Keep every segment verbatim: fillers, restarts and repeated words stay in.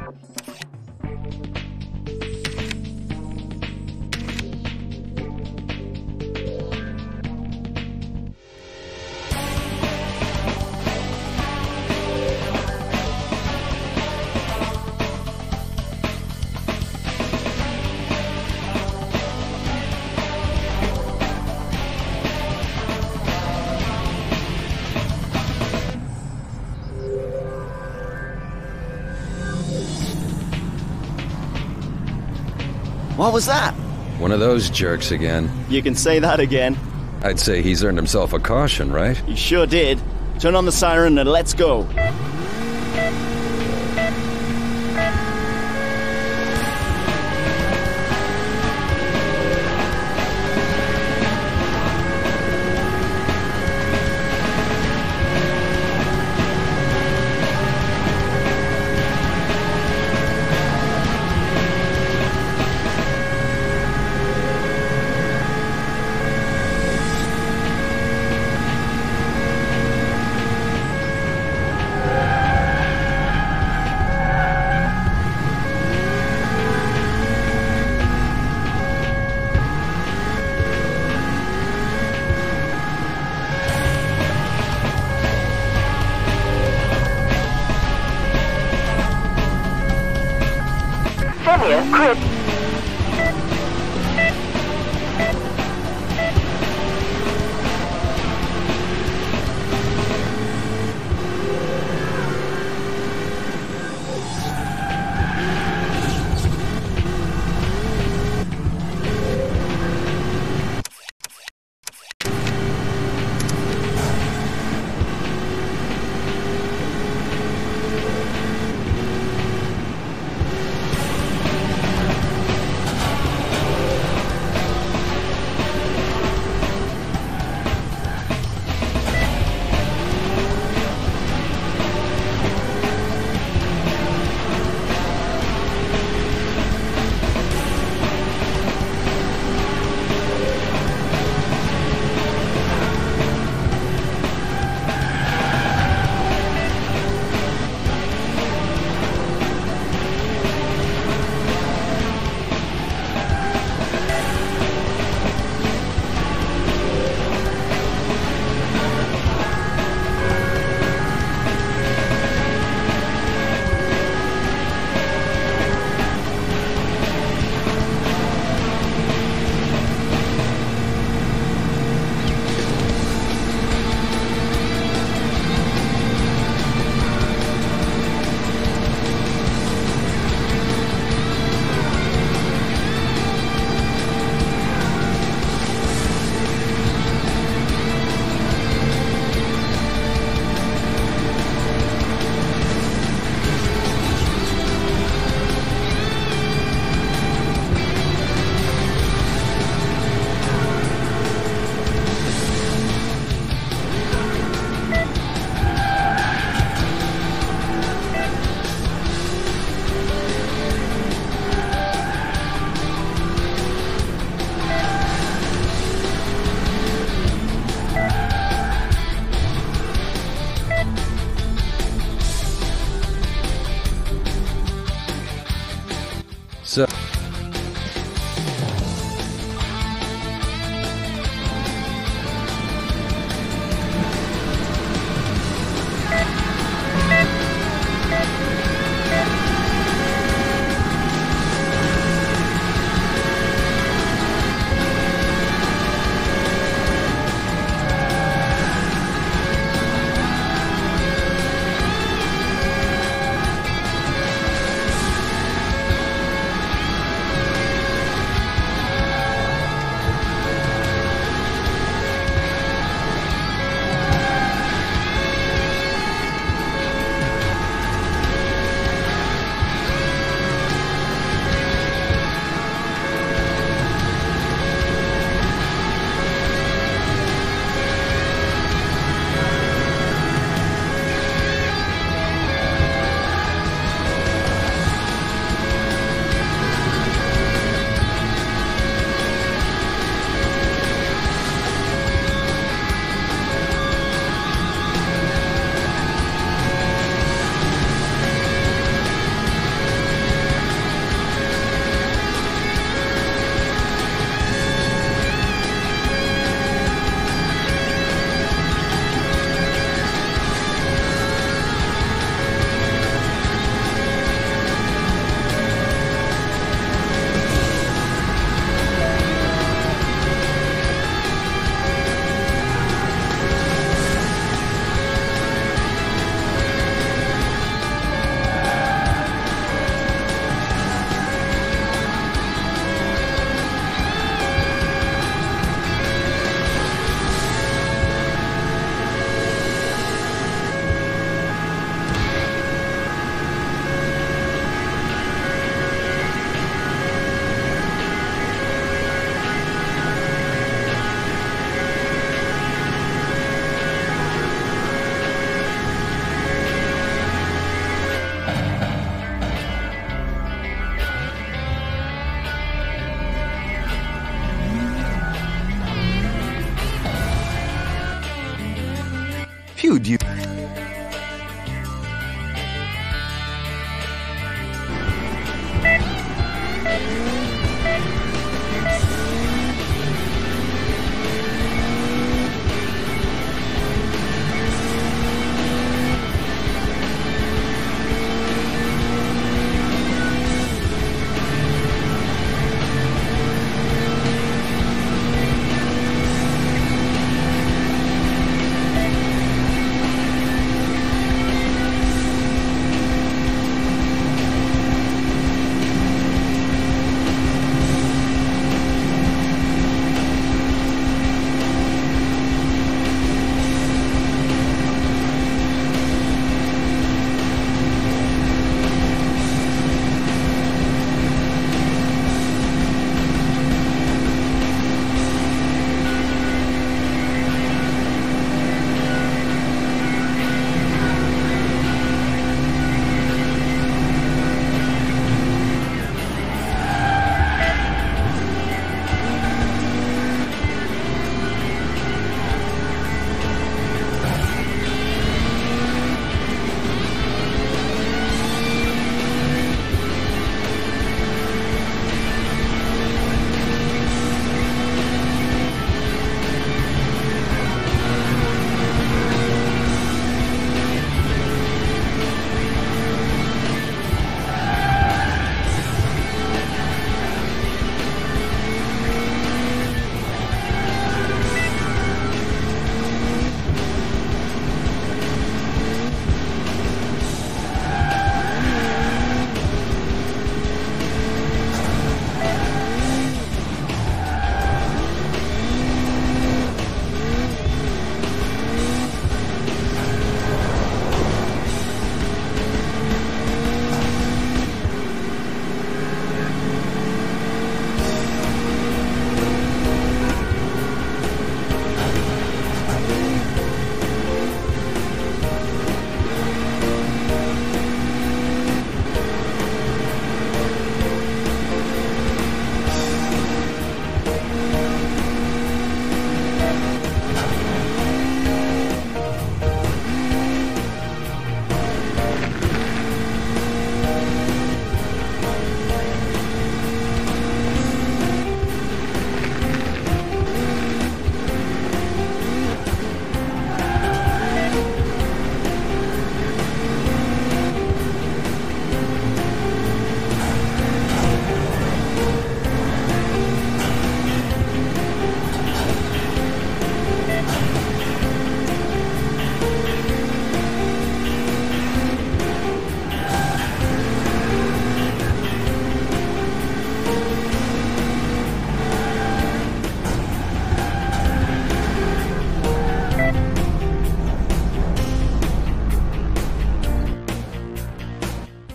What was that? One of those jerks again. You can say that again. I'd say he's earned himself a caution, right? He sure did. Turn on the siren and let's go. Crit.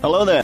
Hello there.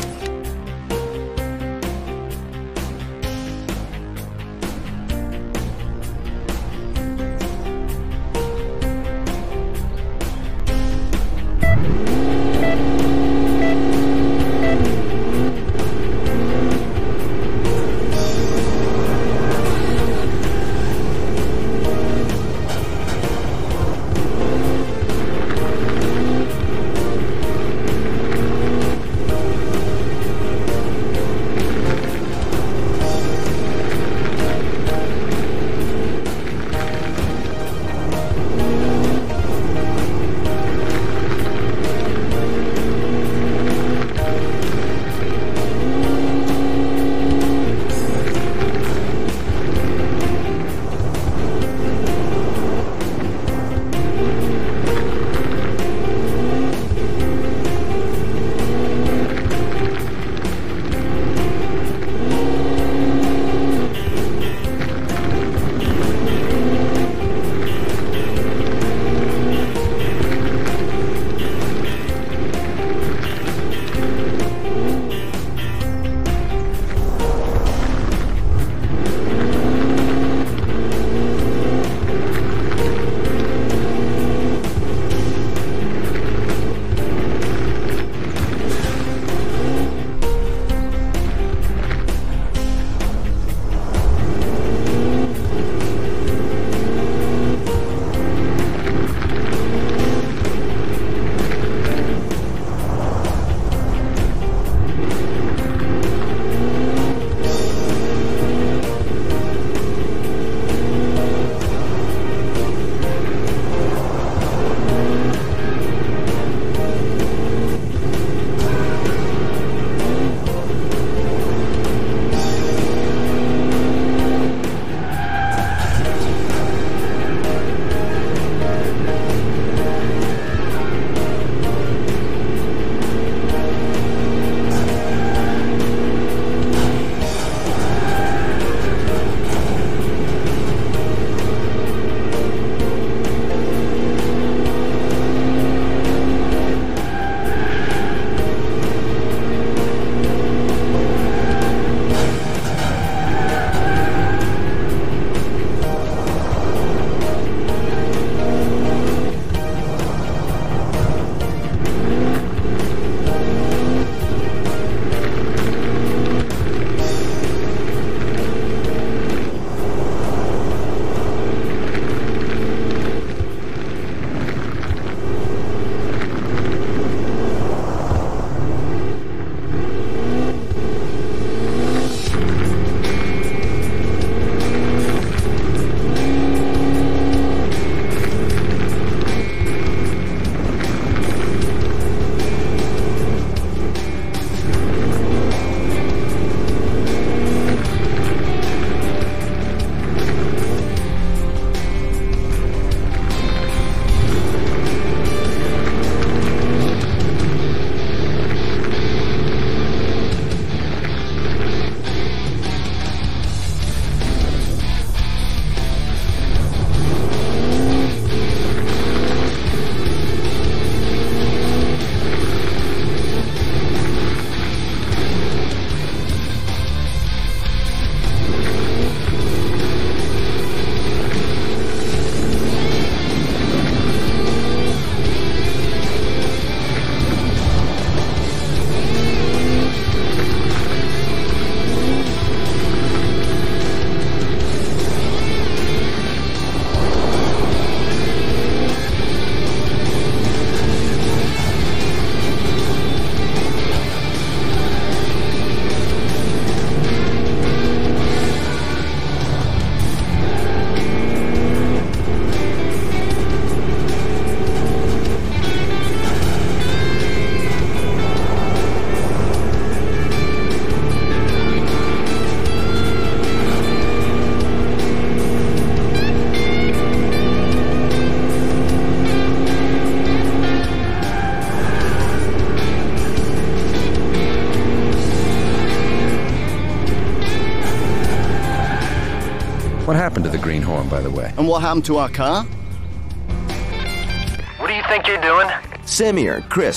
What happened to the greenhorn, by the way? And what happened to our car? What do you think you're doing? Sam here, Chris.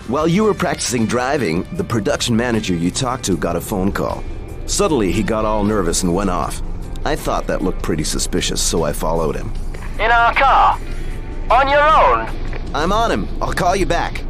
While you were practicing driving, the production manager you talked to got a phone call. Suddenly, he got all nervous and went off. I thought that looked pretty suspicious, so I followed him. In our car? On your own? I'm on him. I'll call you back.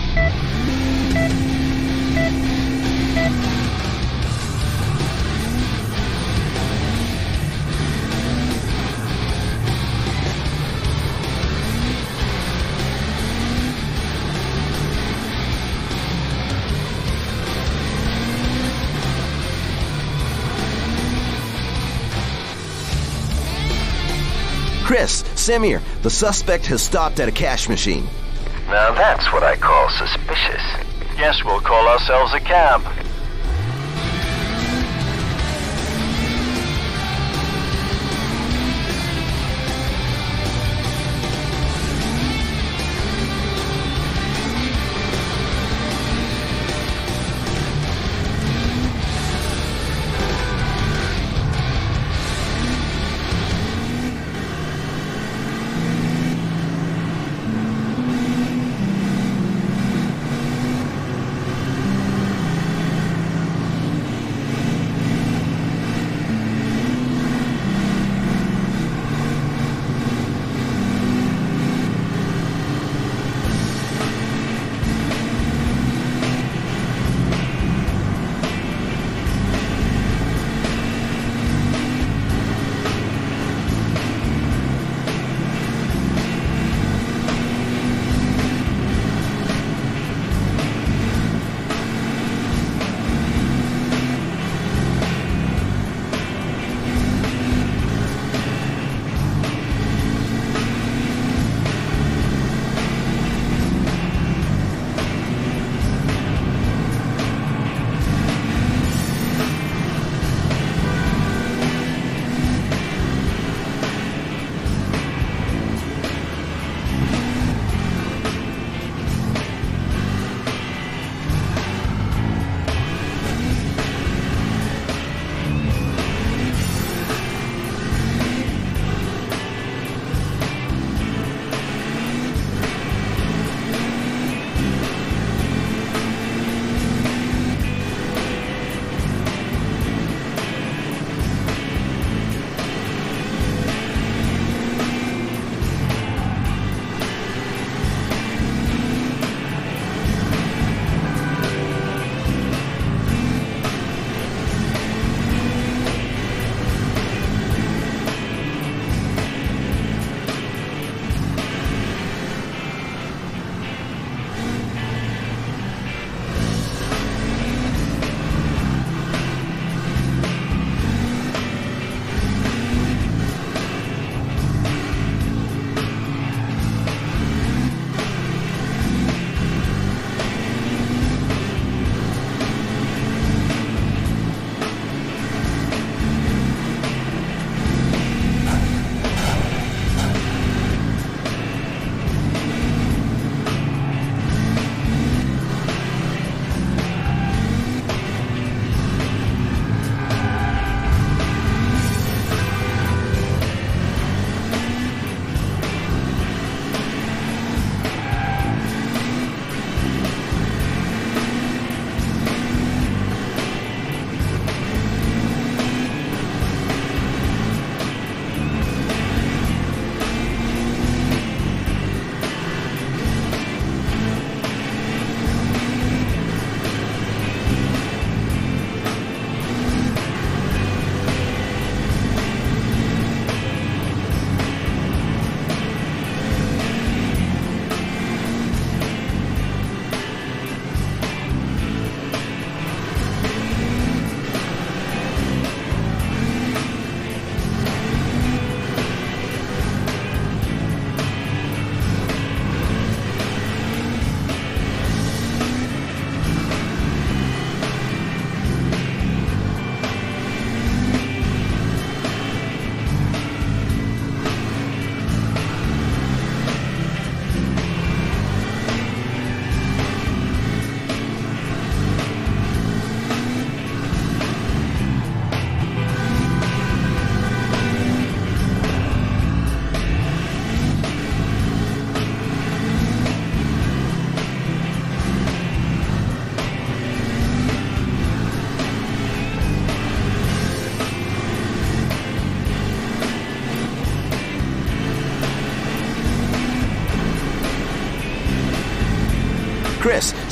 Chris, Samir, the suspect has stopped at a cash machine. Now that's what I call suspicious. Guess we'll call ourselves a cab.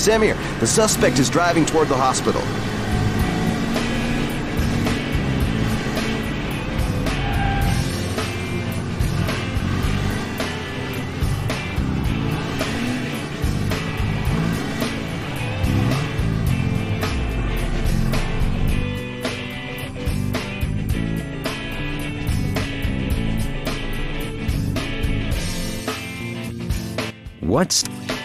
Semir, the suspect is driving toward the hospital. What's...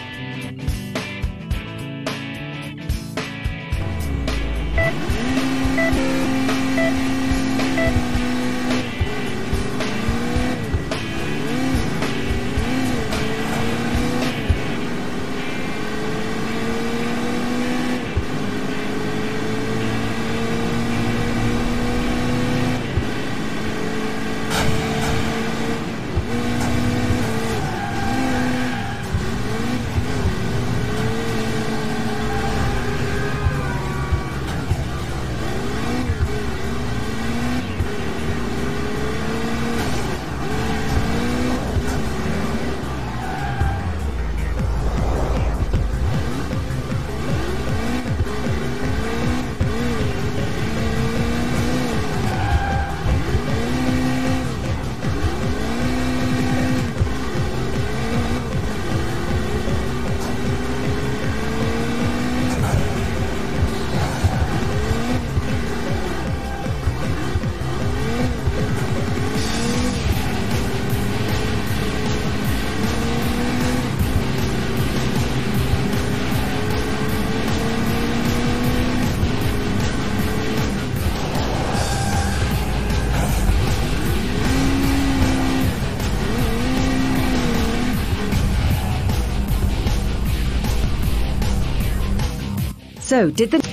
So, did the...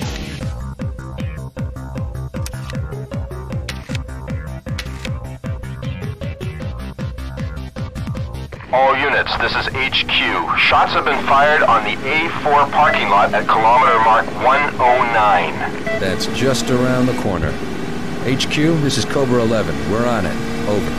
All units, this is H Q. Shots have been fired on the A four parking lot at kilometer mark one oh nine. That's just around the corner. H Q, this is Cobra eleven. We're on it. Over.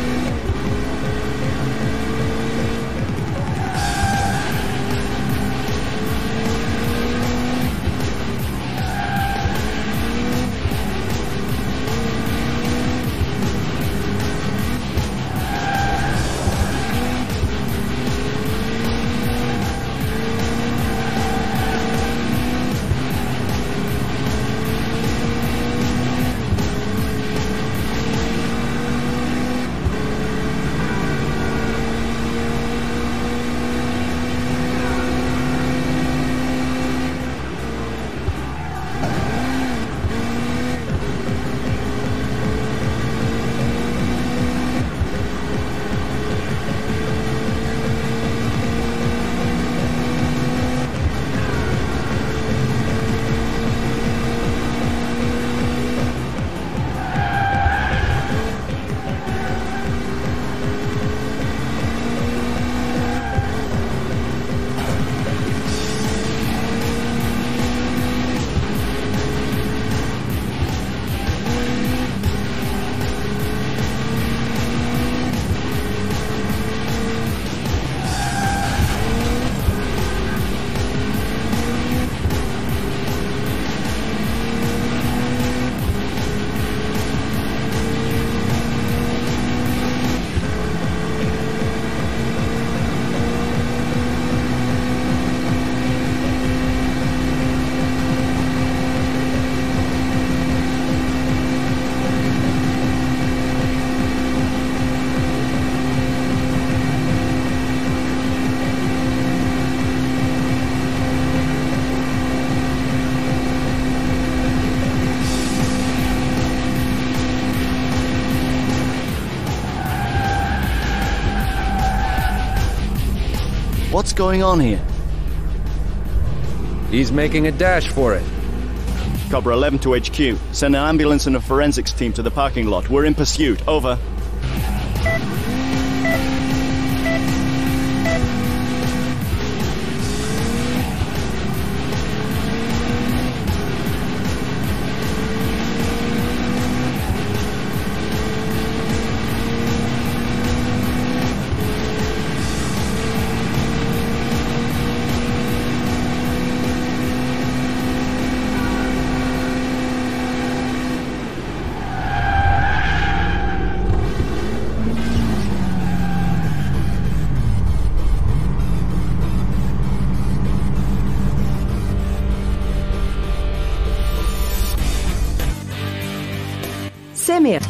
What's going on here? He's making a dash for it. Cobra eleven to H Q. Send an ambulance and a forensics team to the parking lot. We're in pursuit. Over. Simeon.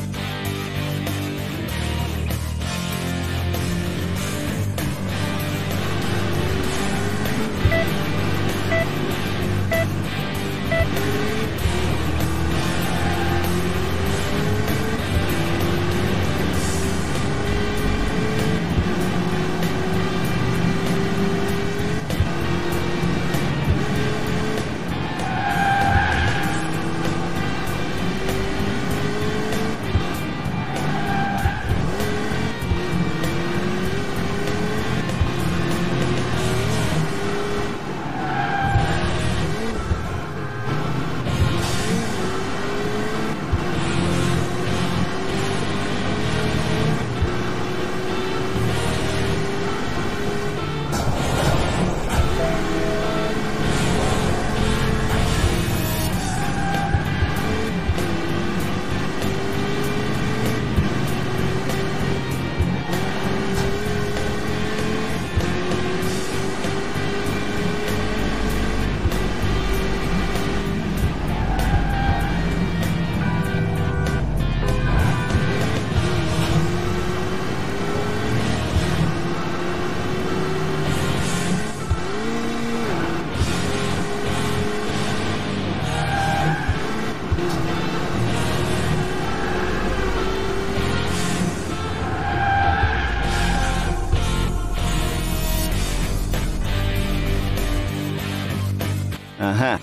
Aha.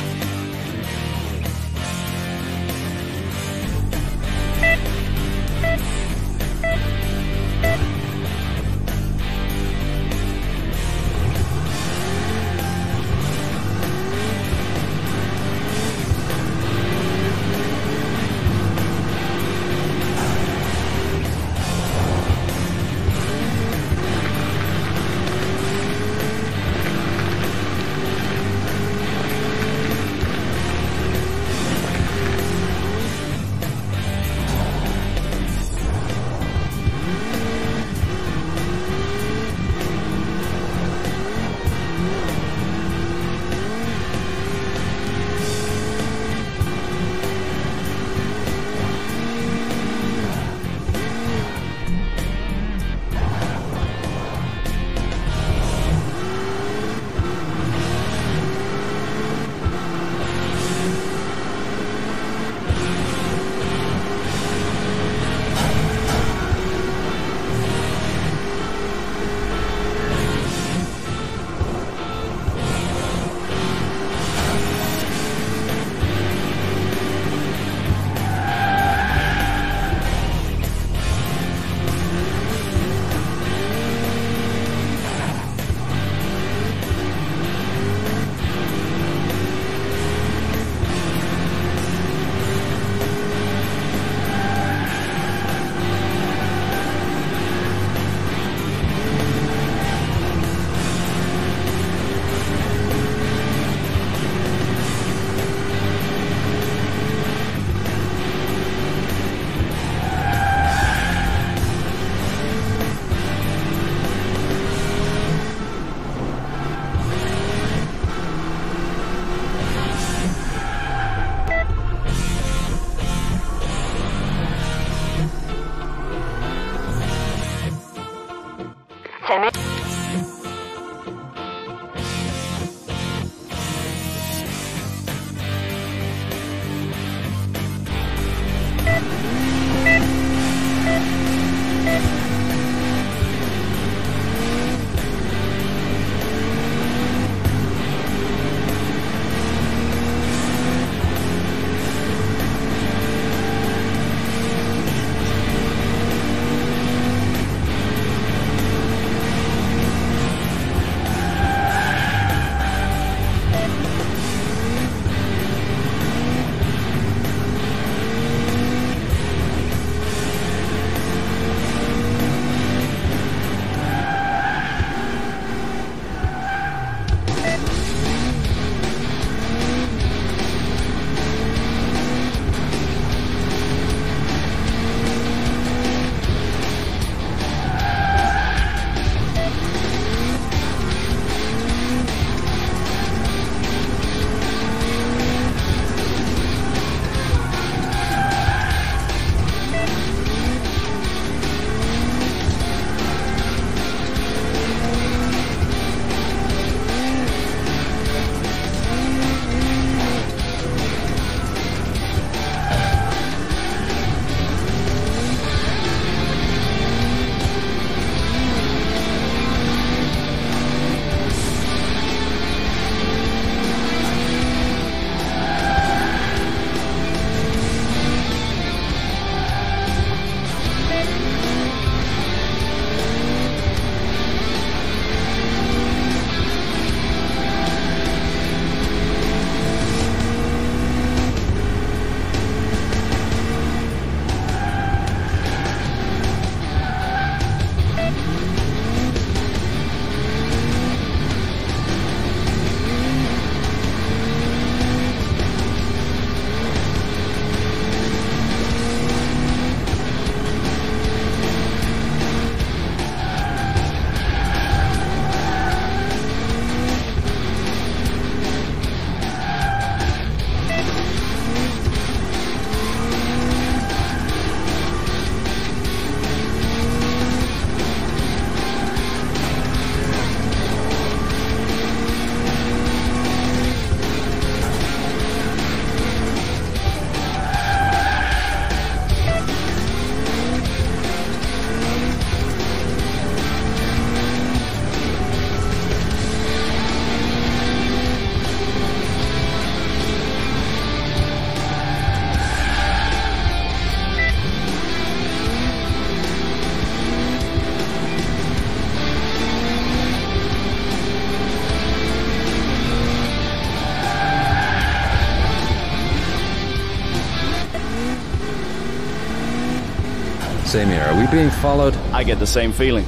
Same here. Are we being followed? I get the same feeling.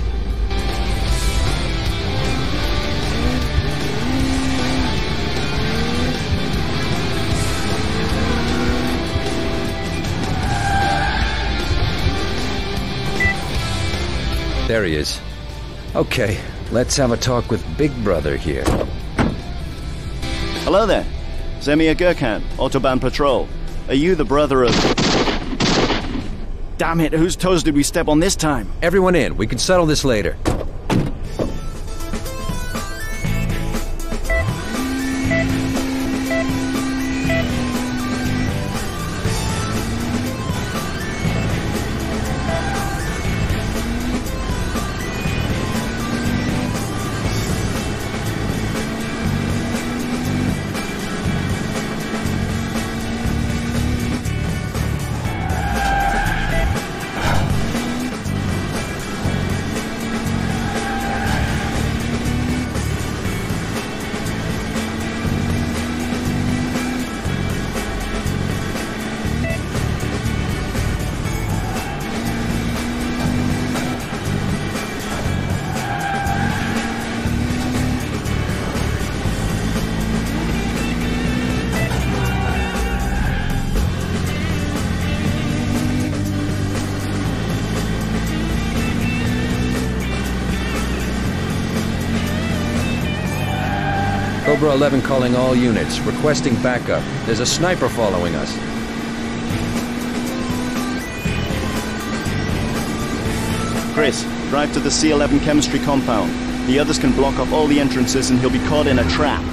There he is. Okay, let's have a talk with Big Brother here. Hello there. Zemir Gurkhan, Autobahn Patrol. Are you the brother of... Damn it, whose toes did we step on this time? Everyone in. We can settle this later. Cobra eleven calling all units, requesting backup. There's a sniper following us. Chris, drive to the C eleven chemistry compound. The others can block off all the entrances and he'll be caught in a trap.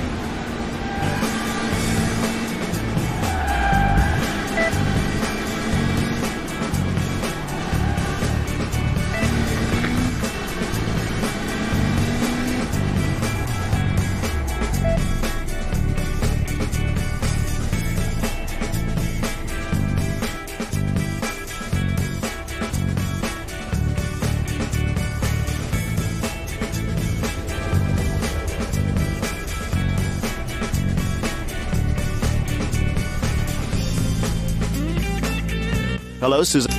Hello, Susan.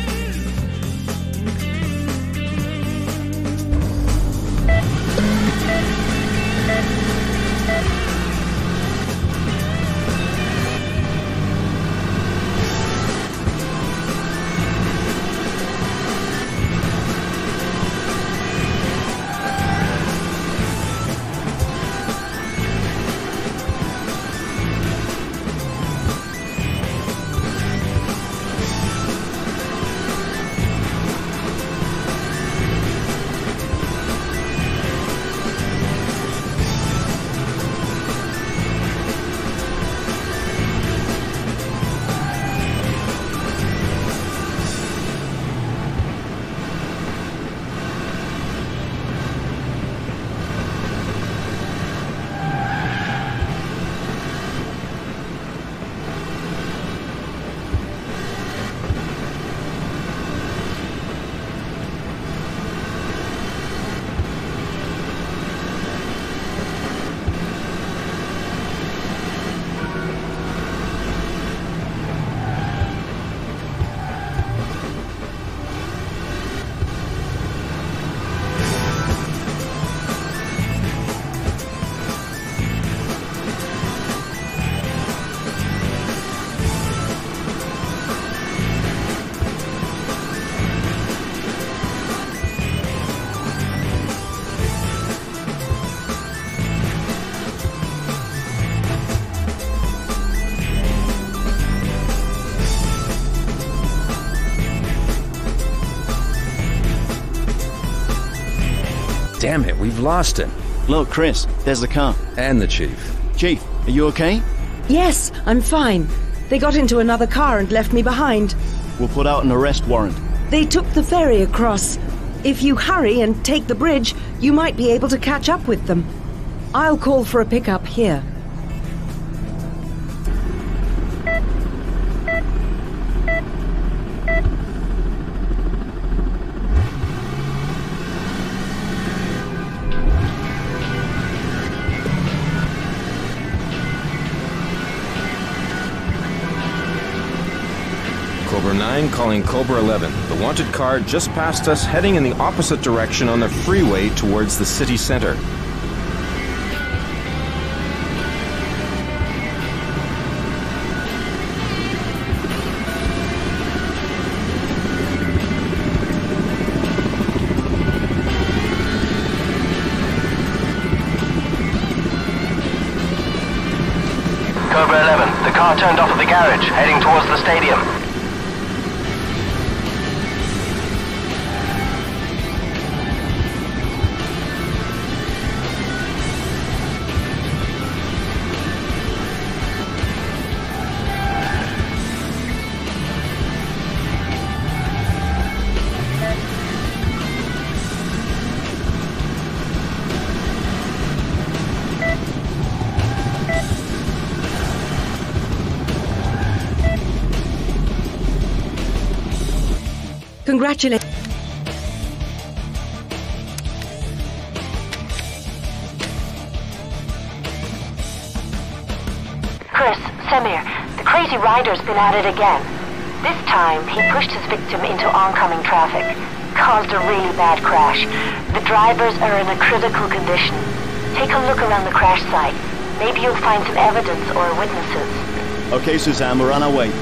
Damn it, we've lost him. Look, Chris, there's the car. And the chief. Chief, are you okay? Yes, I'm fine. They got into another car and left me behind. We'll put out an arrest warrant. They took the ferry across. If you hurry and take the bridge, you might be able to catch up with them. I'll call for a pickup here. Cobra Cobra nine calling Cobra eleven. The wanted car just passed us, heading in the opposite direction on the freeway towards the city center. Cobra eleven, the car turned off at the garage, heading towards the stadium. Congratulations. Chris, Samir, the crazy rider's been at it again. This time, he pushed his victim into oncoming traffic, caused a really bad crash. The drivers are in a critical condition. Take a look around the crash site. Maybe you'll find some evidence or witnesses. Okay, Suzanne, we're on our way.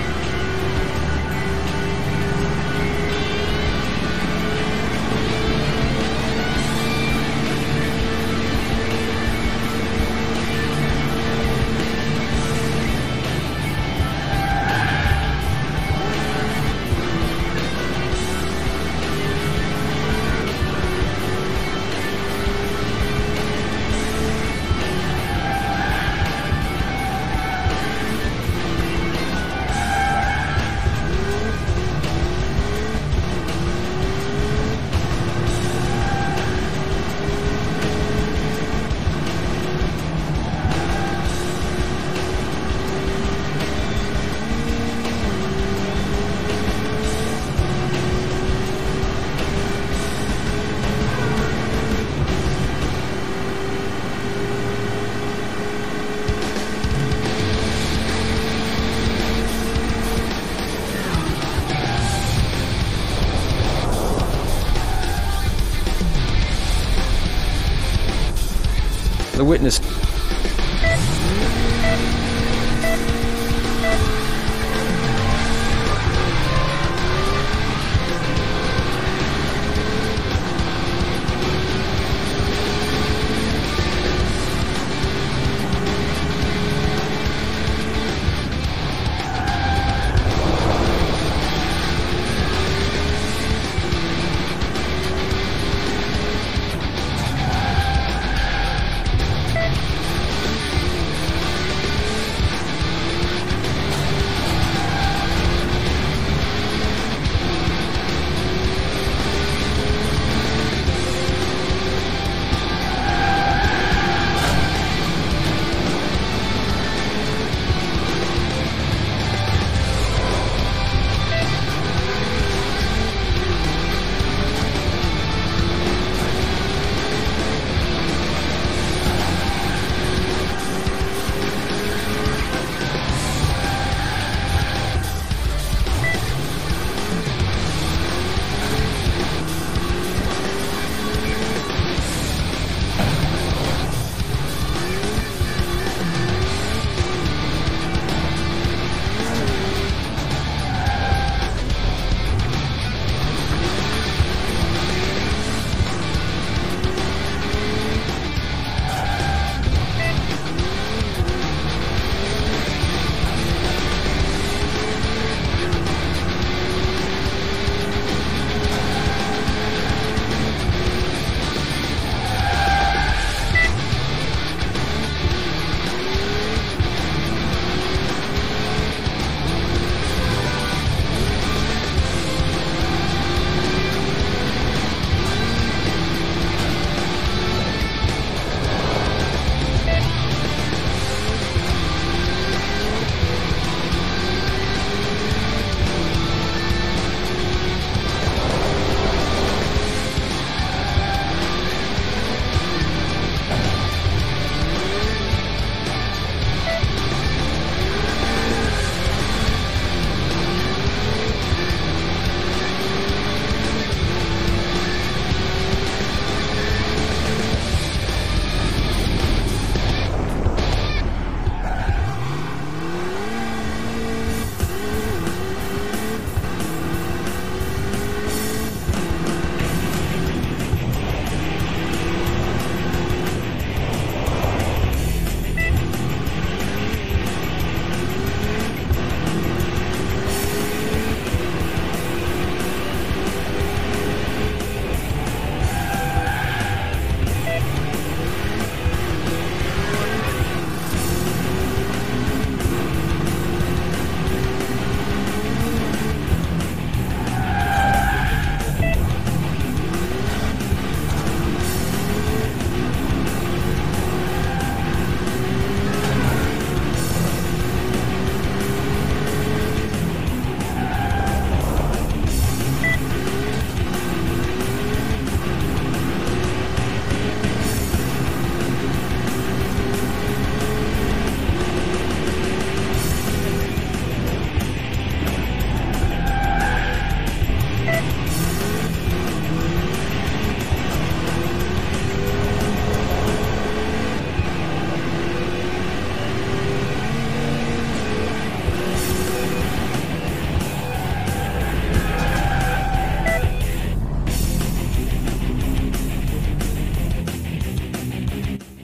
The witness...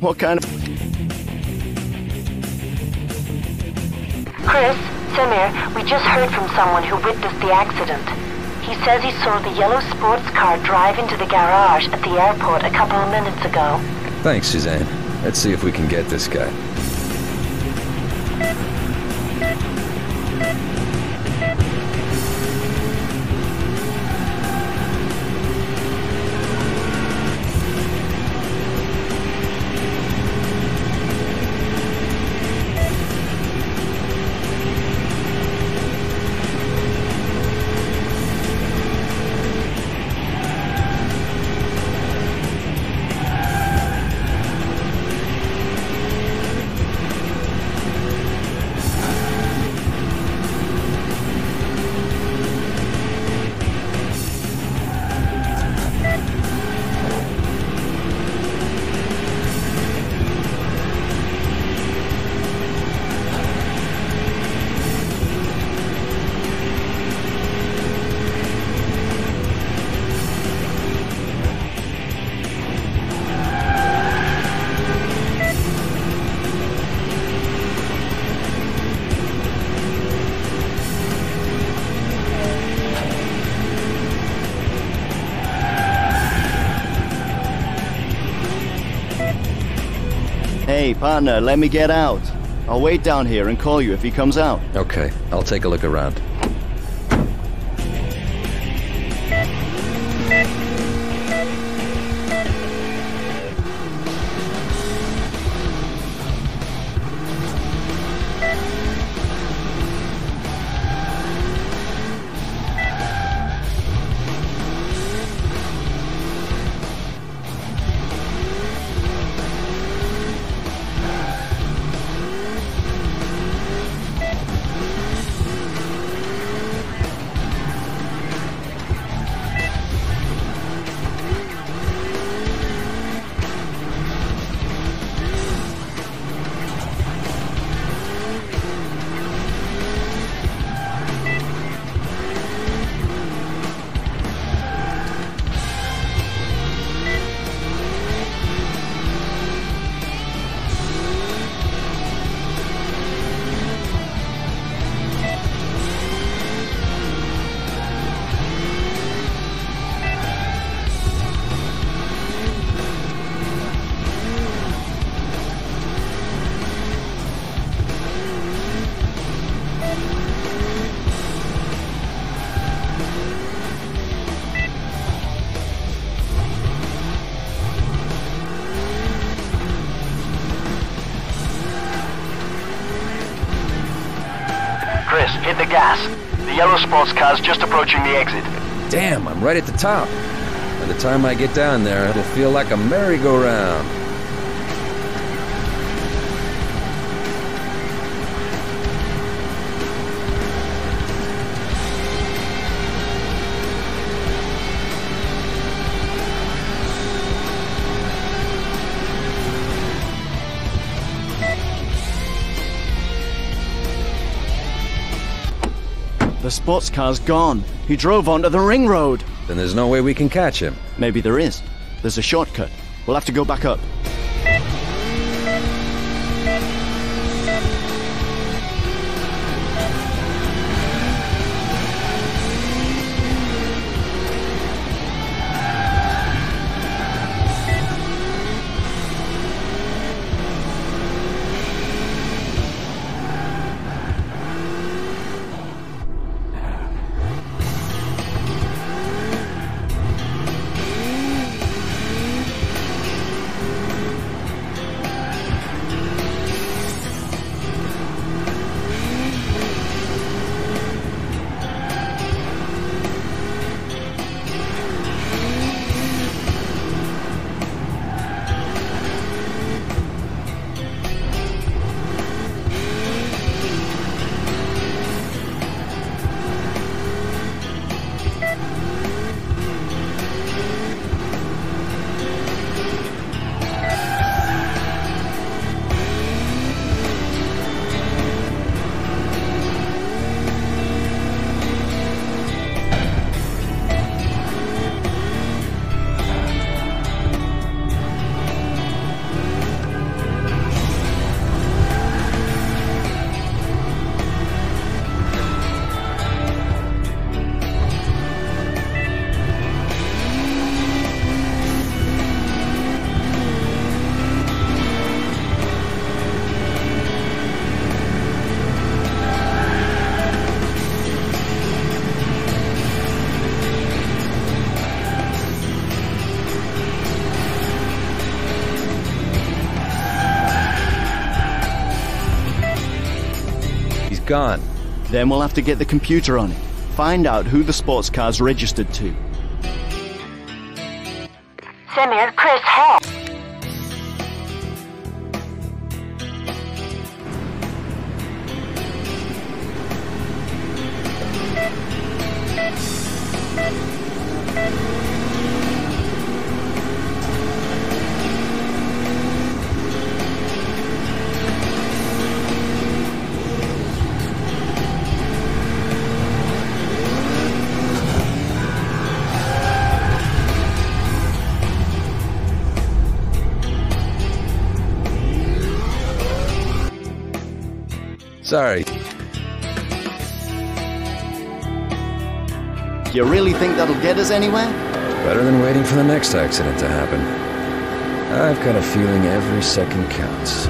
What kind of... Chris, Samir, we just heard from someone who witnessed the accident. He says he saw the yellow sports car drive into the garage at the airport a couple of minutes ago. Thanks, Suzanne. Let's see if we can get this guy. Hey, partner, let me get out. I'll wait down here and call you if he comes out. Okay, I'll take a look around. Chris, hit the gas. The yellow sports car's just approaching the exit. Damn, I'm right at the top. By the time I get down there, it'll feel like a merry-go-round. The sports car's gone. He drove onto the ring road. Then there's no way we can catch him. Maybe there is. There's a shortcut. We'll have to go back up. gone. Then we'll have to get the computer on it. Find out who the sports car's registered to. Samir, Chris, help! Sorry. You really think that'll get us anywhere? Better than waiting for the next accident to happen. I've got a feeling every second counts.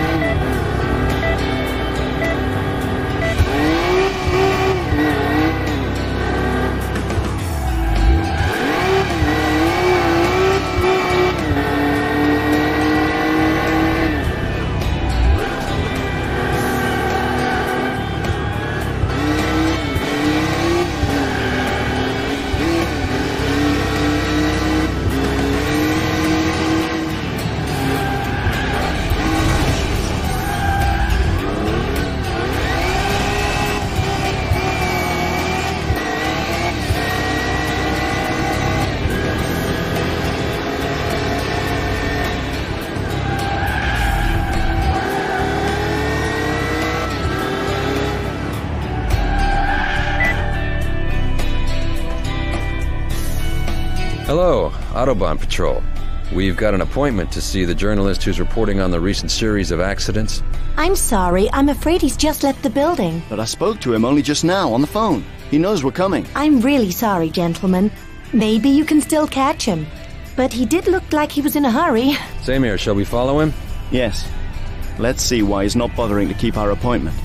Hello, Autobahn Patrol. We've got an appointment to see the journalist who's reporting on the recent series of accidents. I'm sorry, I'm afraid he's just left the building. But I spoke to him only just now on the phone. He knows we're coming. I'm really sorry, gentlemen. Maybe you can still catch him. But he did look like he was in a hurry. Samir, shall we follow him? Yes. Let's see why he's not bothering to keep our appointment.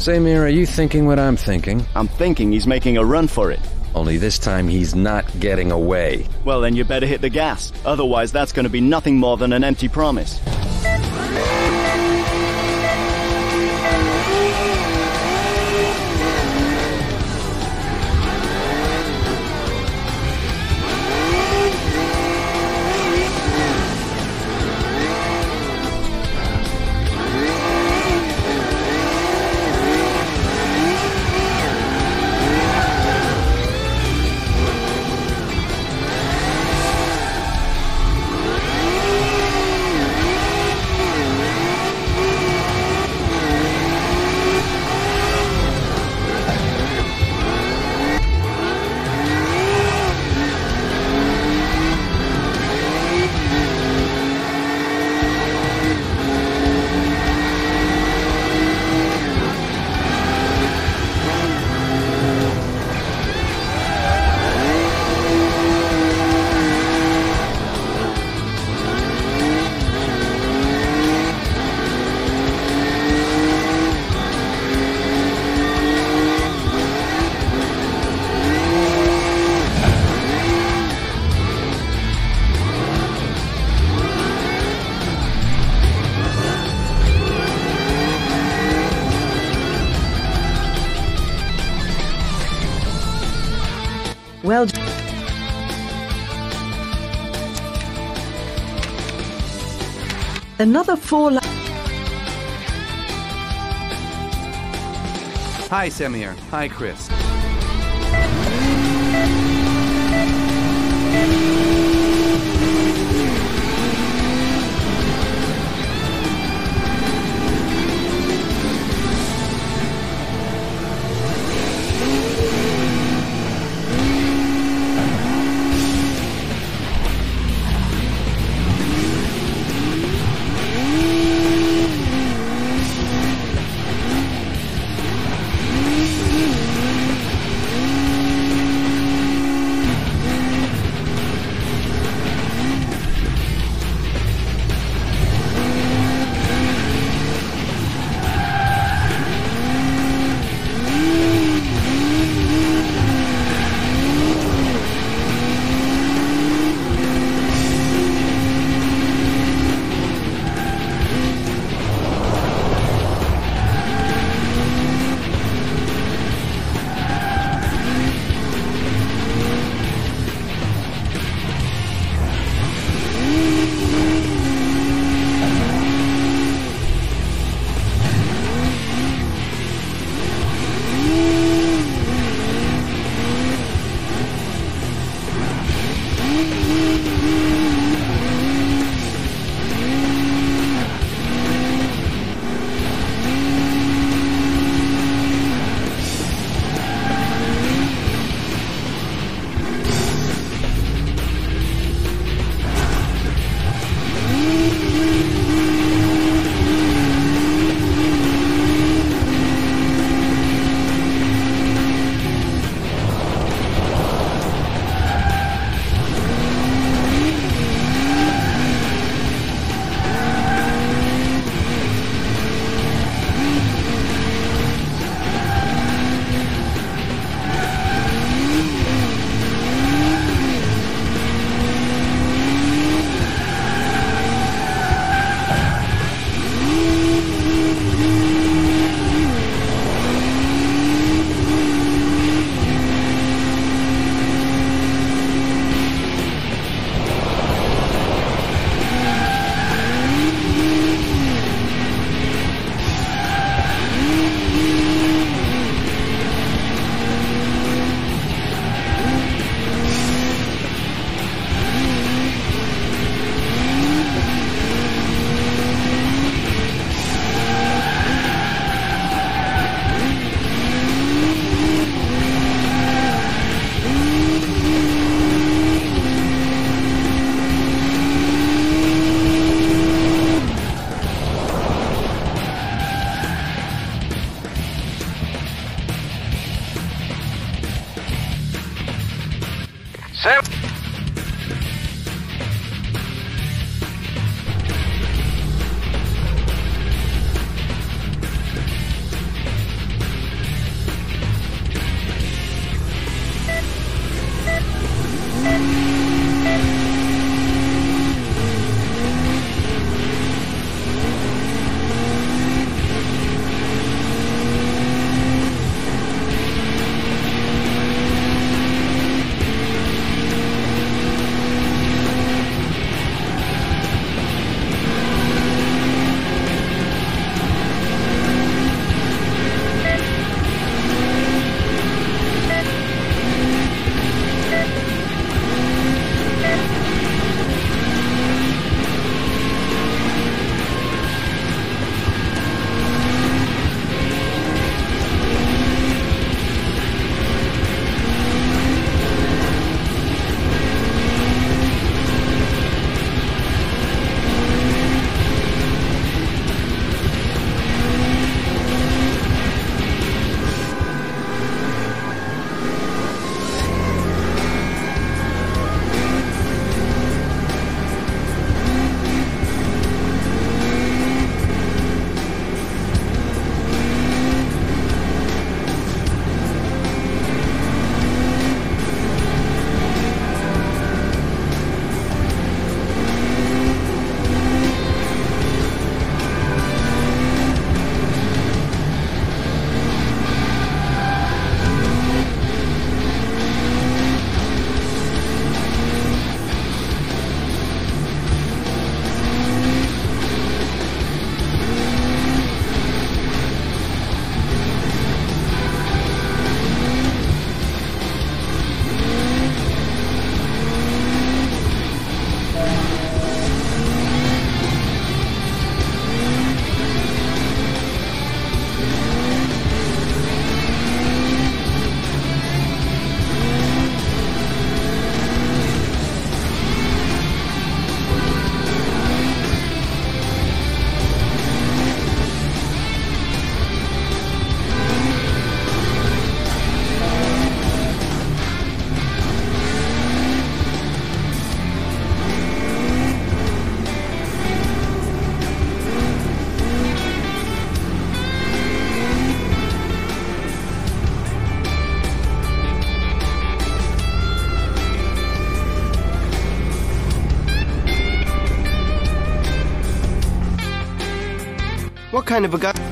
Samir, are you thinking what I'm thinking? I'm thinking he's making a run for it. Only this time he's not getting away. Well, then you better hit the gas. Otherwise, that's going to be nothing more than an empty promise. Well... Another four... La Hi, Samir. Hi, Chris. What kind of a guy?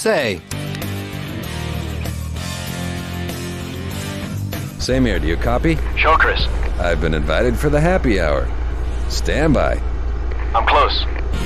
say. Samir, do you copy? Sure, Chris. I've been invited for the happy hour. Stand by. I'm close.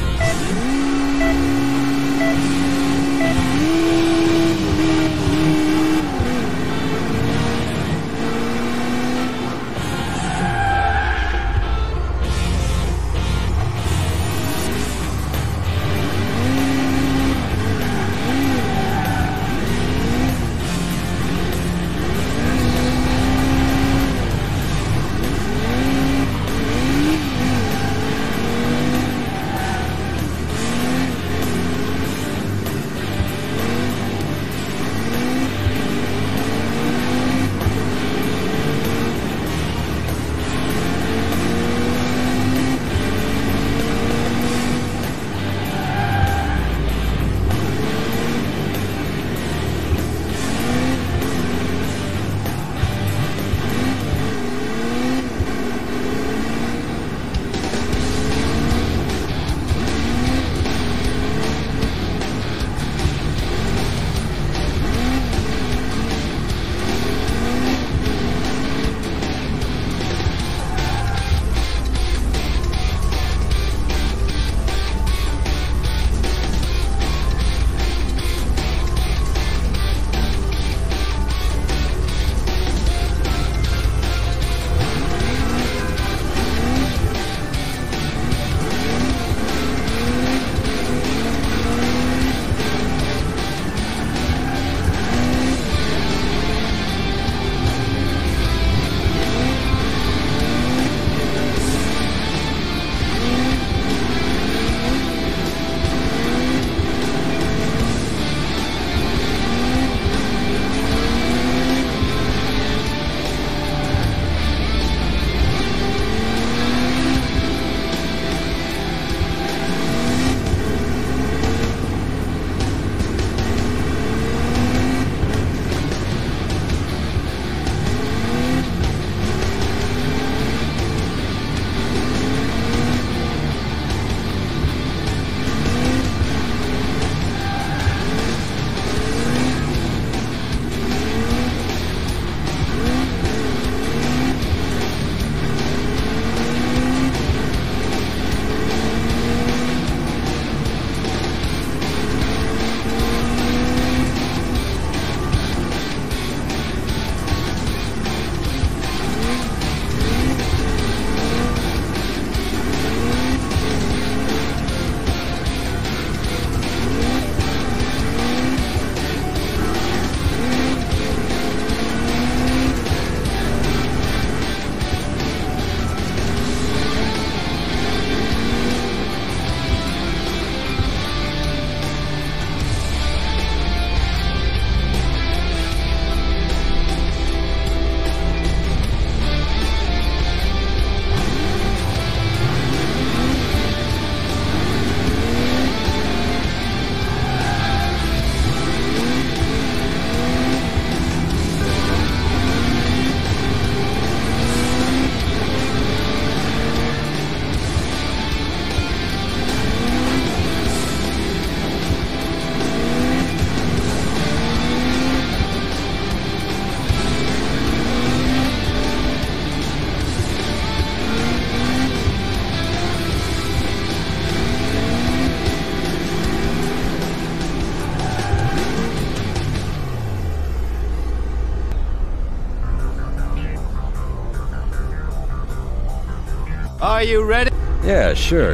Are you ready? Yeah, sure.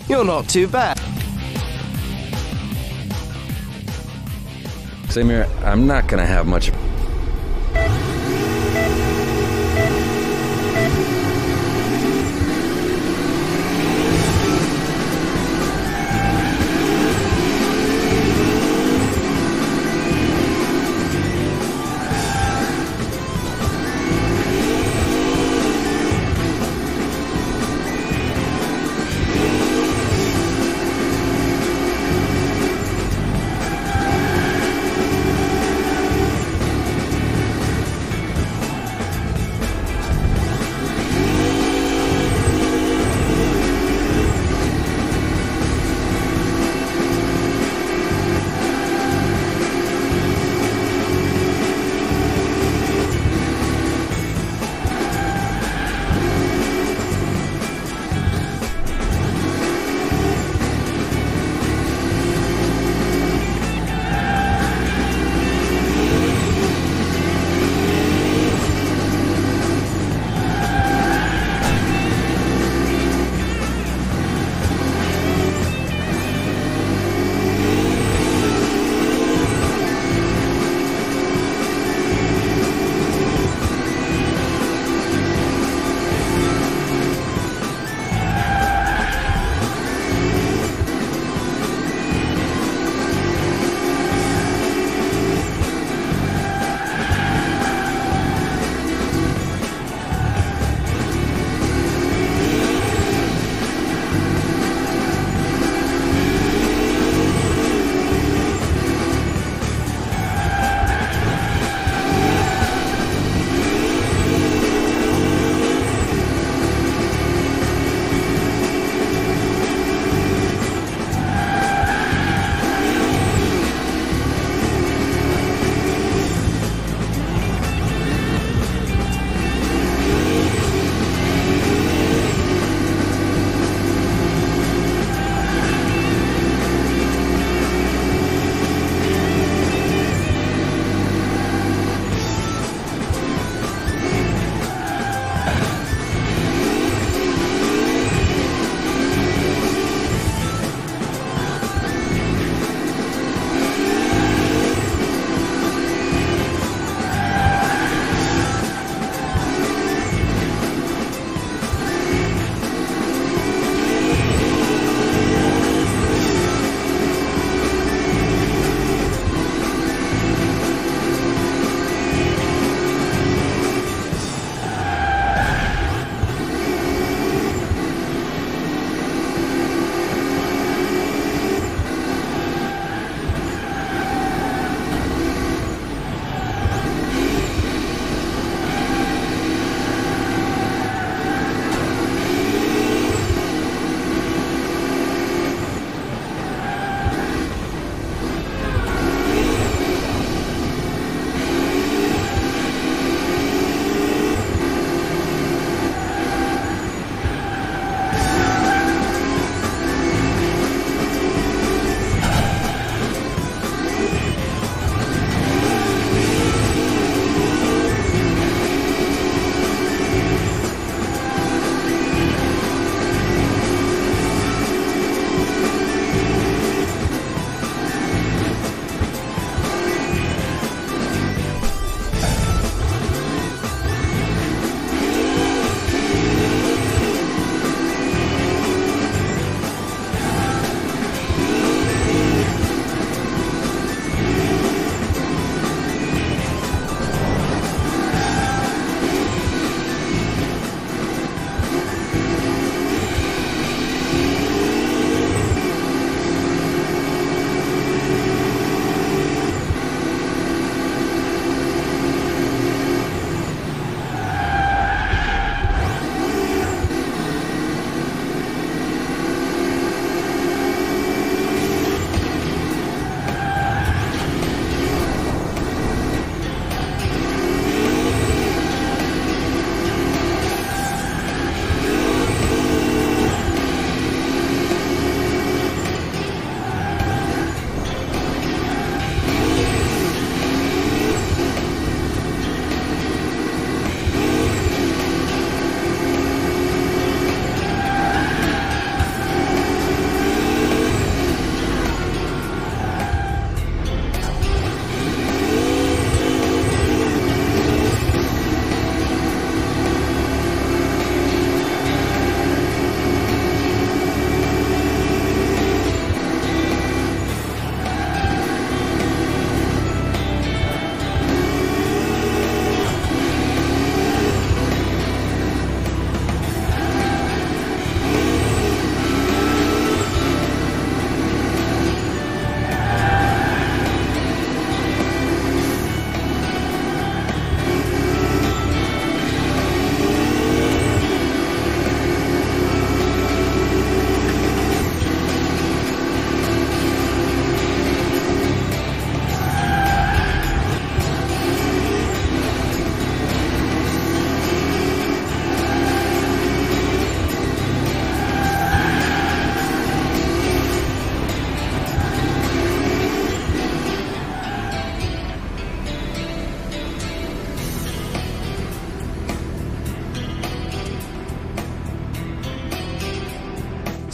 You're not too bad. Samir, I'm not gonna have much.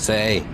Say.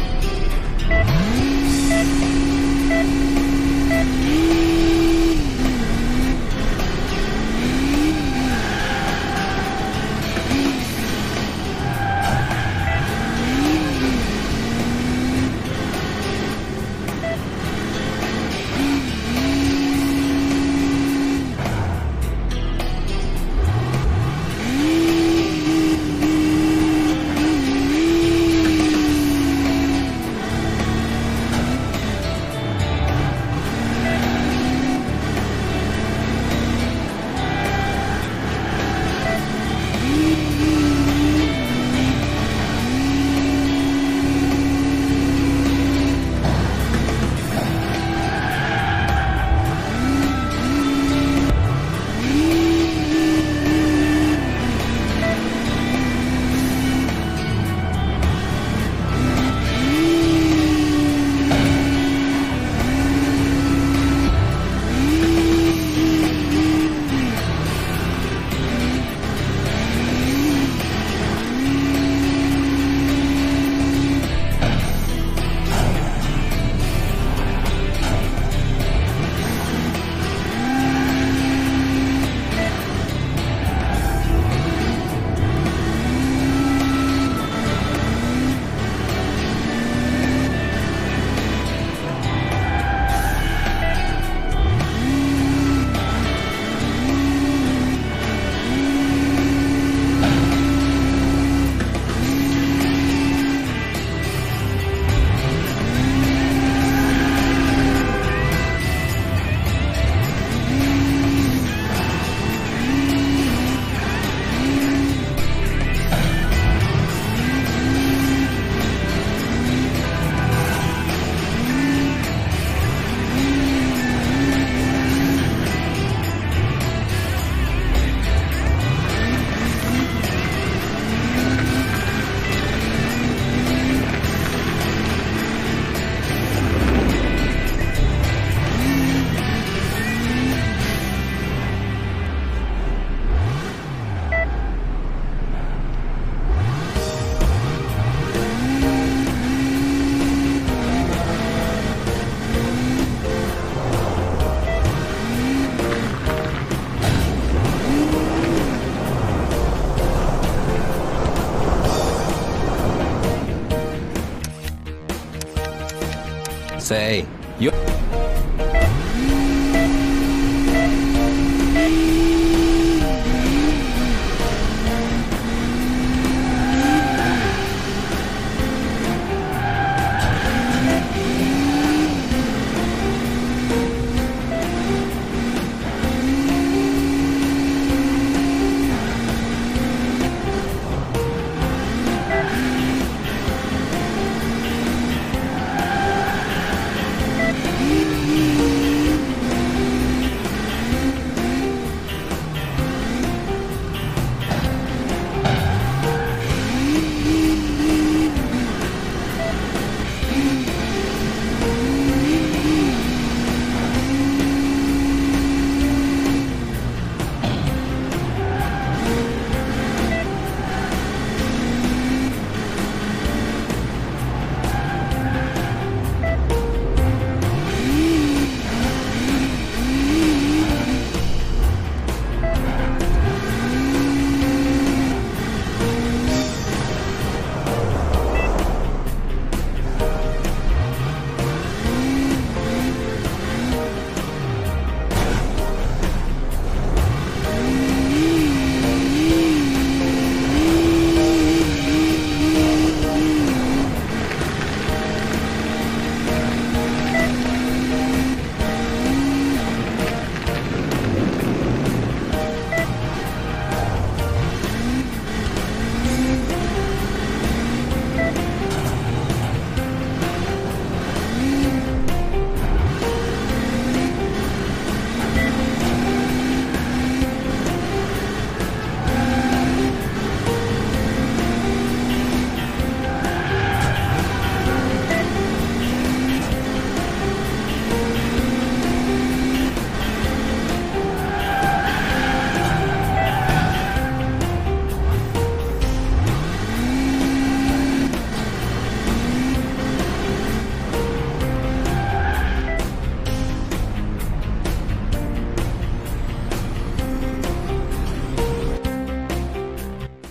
Say. You.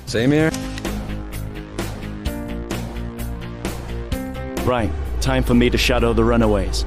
Same here. Right. Time for me to shadow the runaways.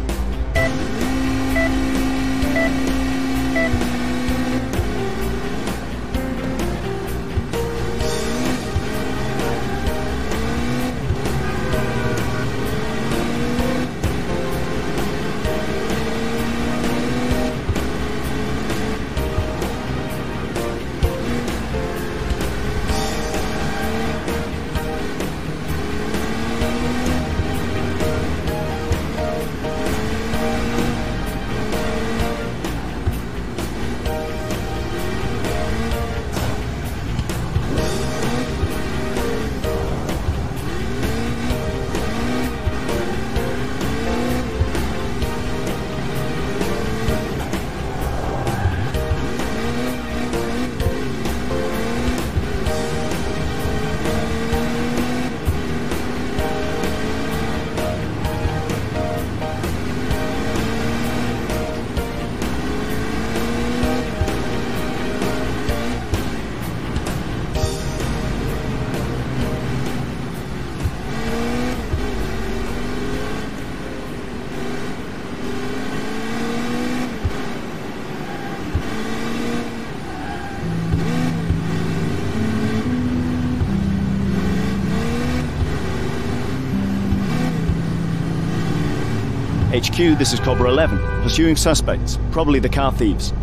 H Q, this is Cobra eleven. Pursuing suspects, probably the car thieves.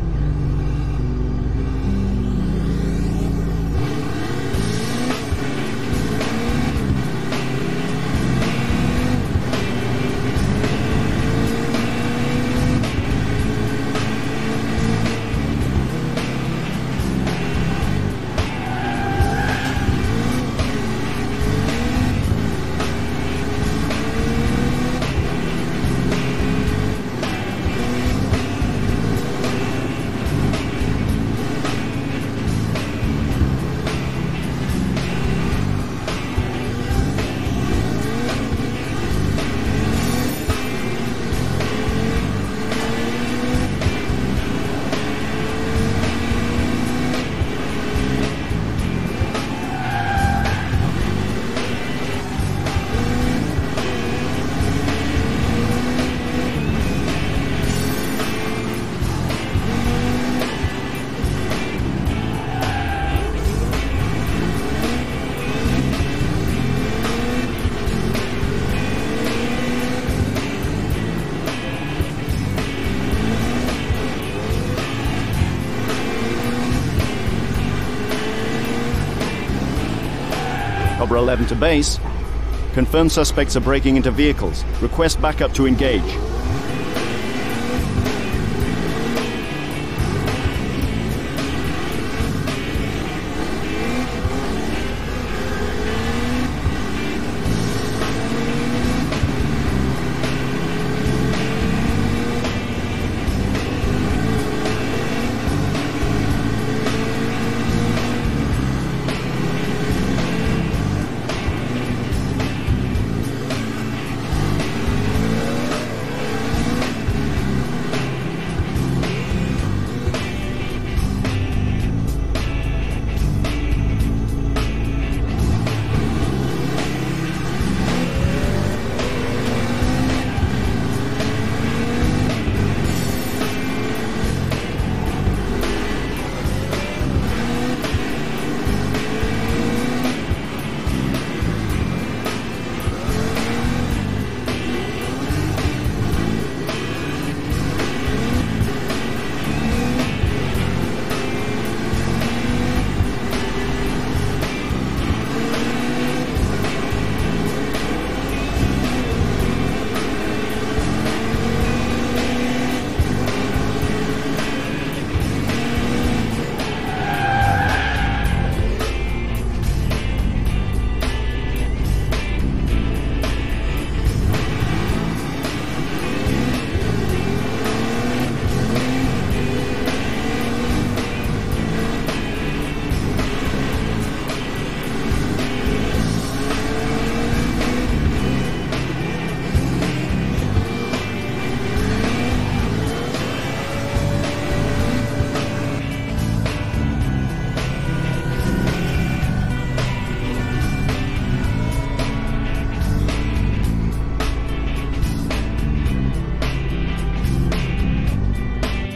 Cobra eleven to base. Confirmed suspects are breaking into vehicles. Request backup to engage.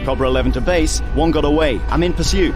Cobra eleven to base. One got away. I'm in pursuit.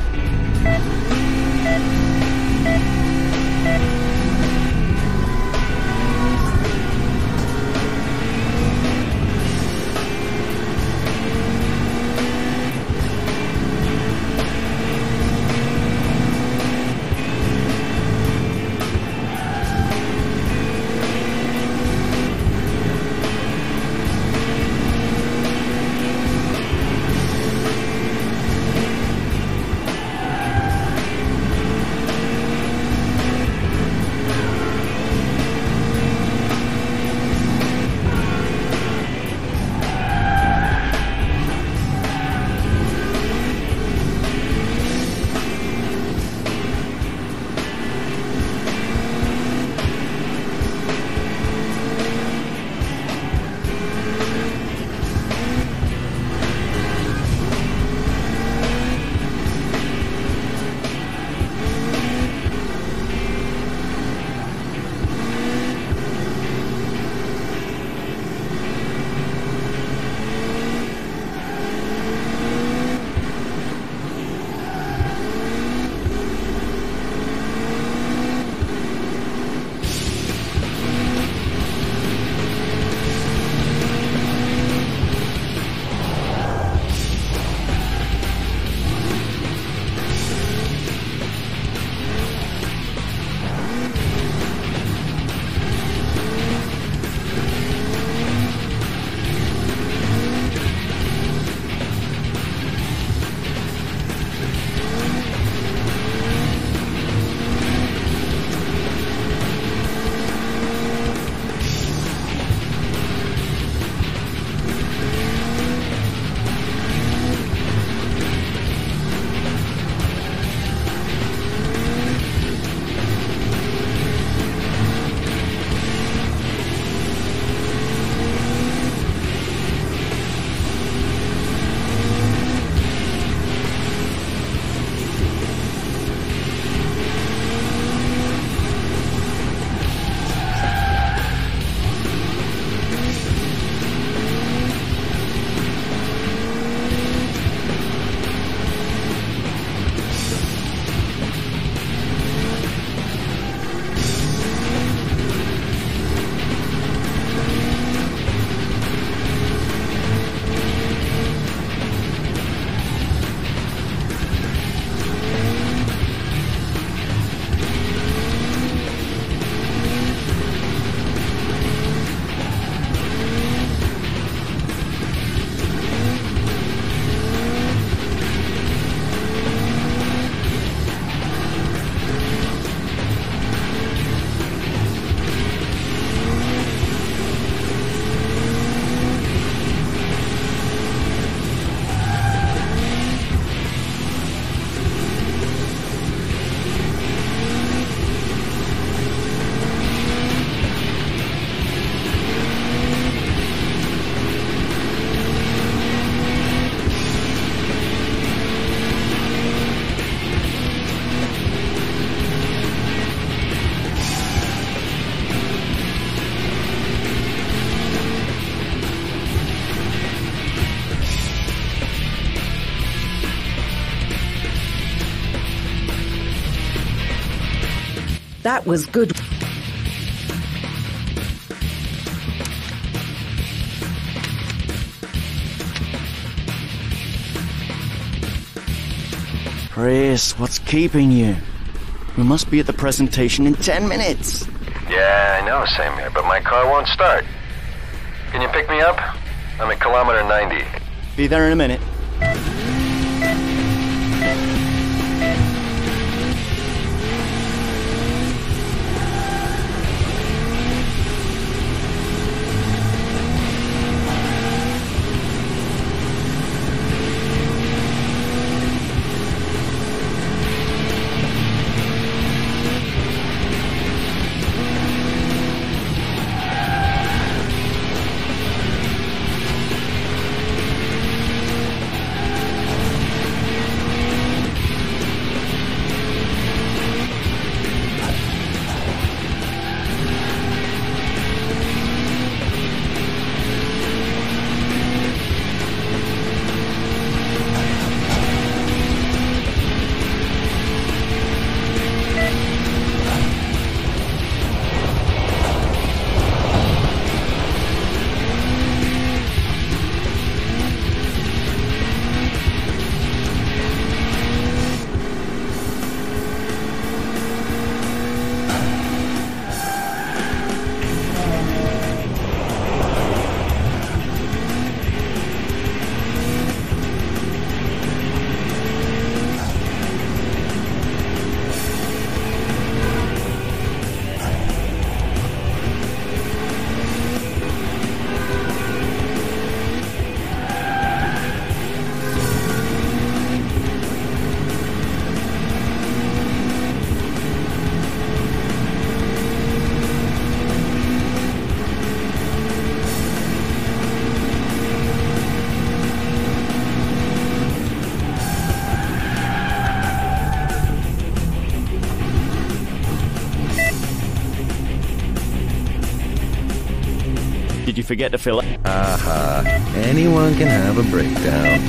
That was good. Chris, what's keeping you? We must be at the presentation in ten minutes. Yeah, I know, Samir, but my car won't start. Can you pick me up? I'm at kilometer ninety. Be there in a minute. Did you forget to fill it? Aha. Anyone can have a breakdown.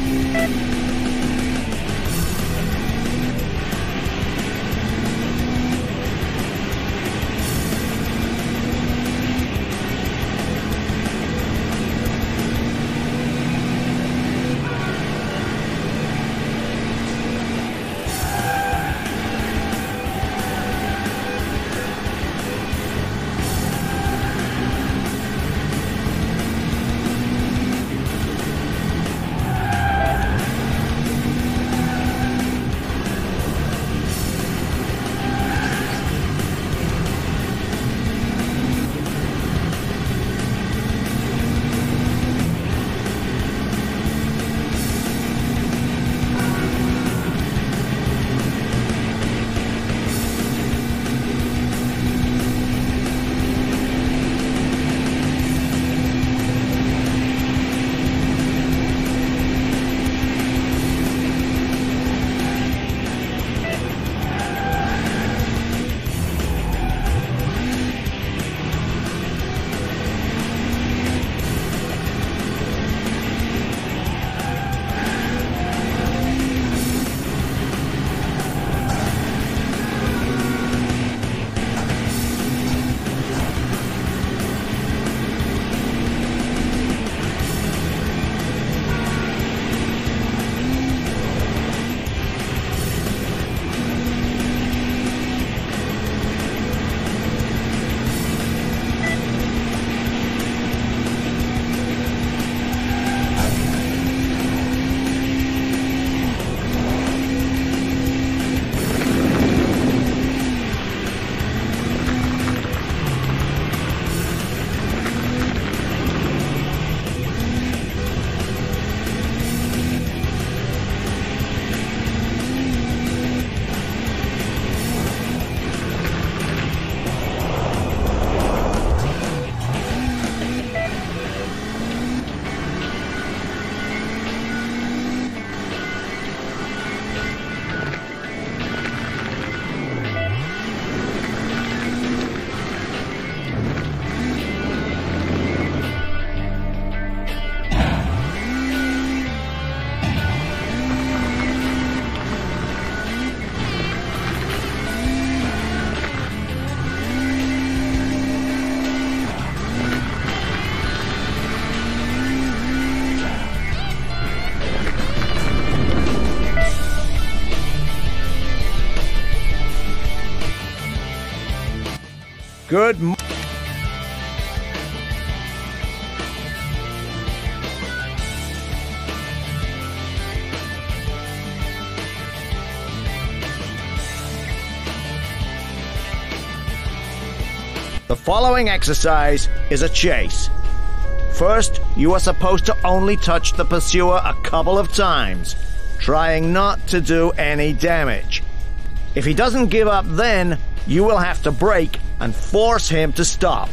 Good morning. The following exercise is a chase. First, you are supposed to only touch the pursuer a couple of times, trying not to do any damage. If he doesn't give up then, you will have to brake and force him to stop.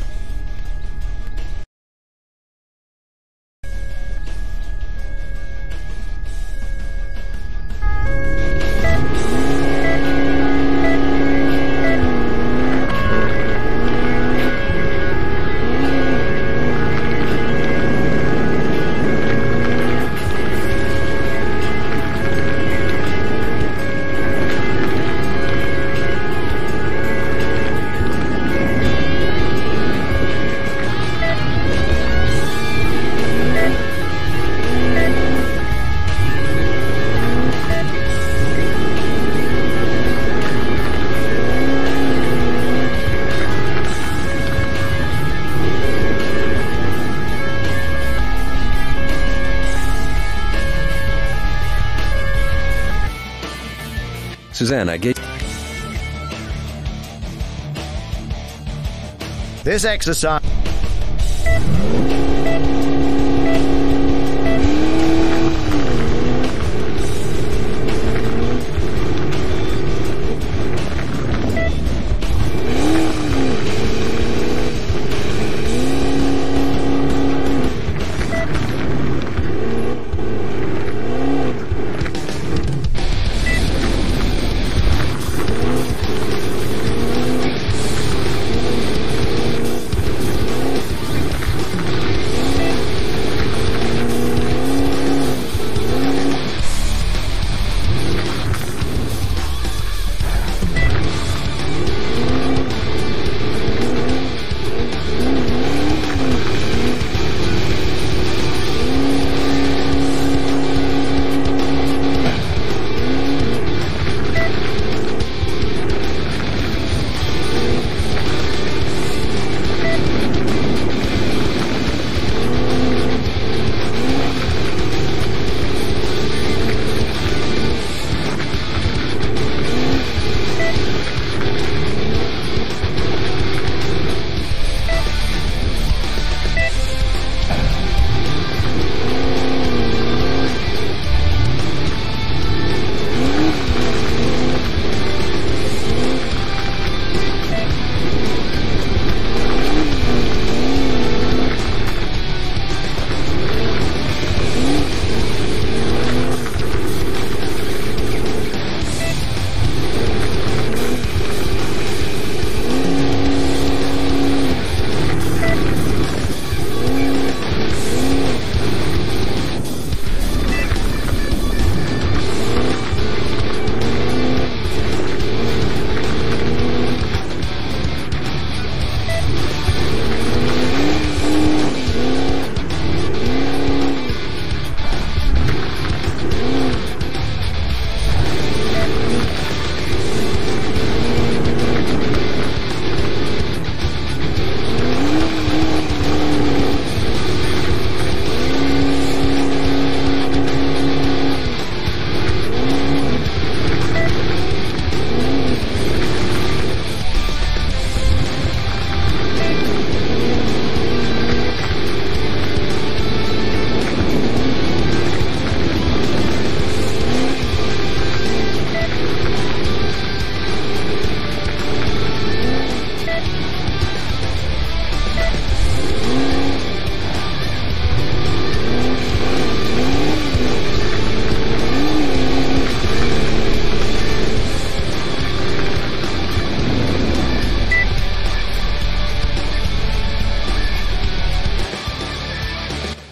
Suzanne, I gave... This exercise...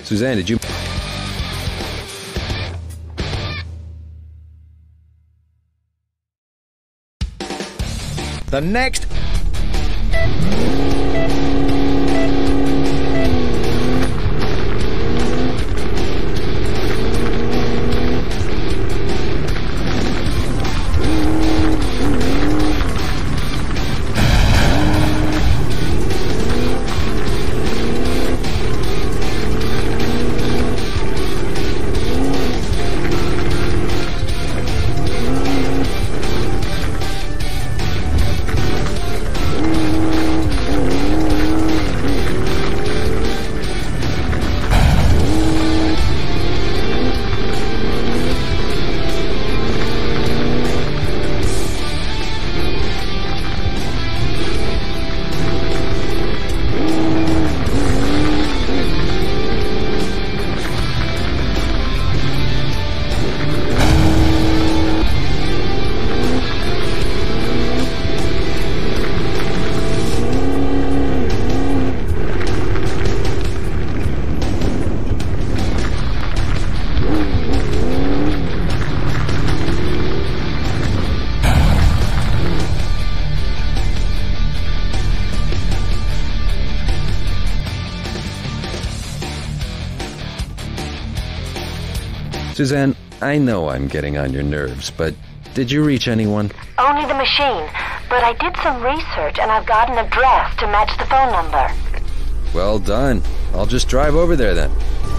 Suzanne, did you... The next... Suzanne, I know I'm getting on your nerves, but did you reach anyone? Only the machine, but I did some research and I've got an address to match the phone number. Well done. I'll just drive over there then.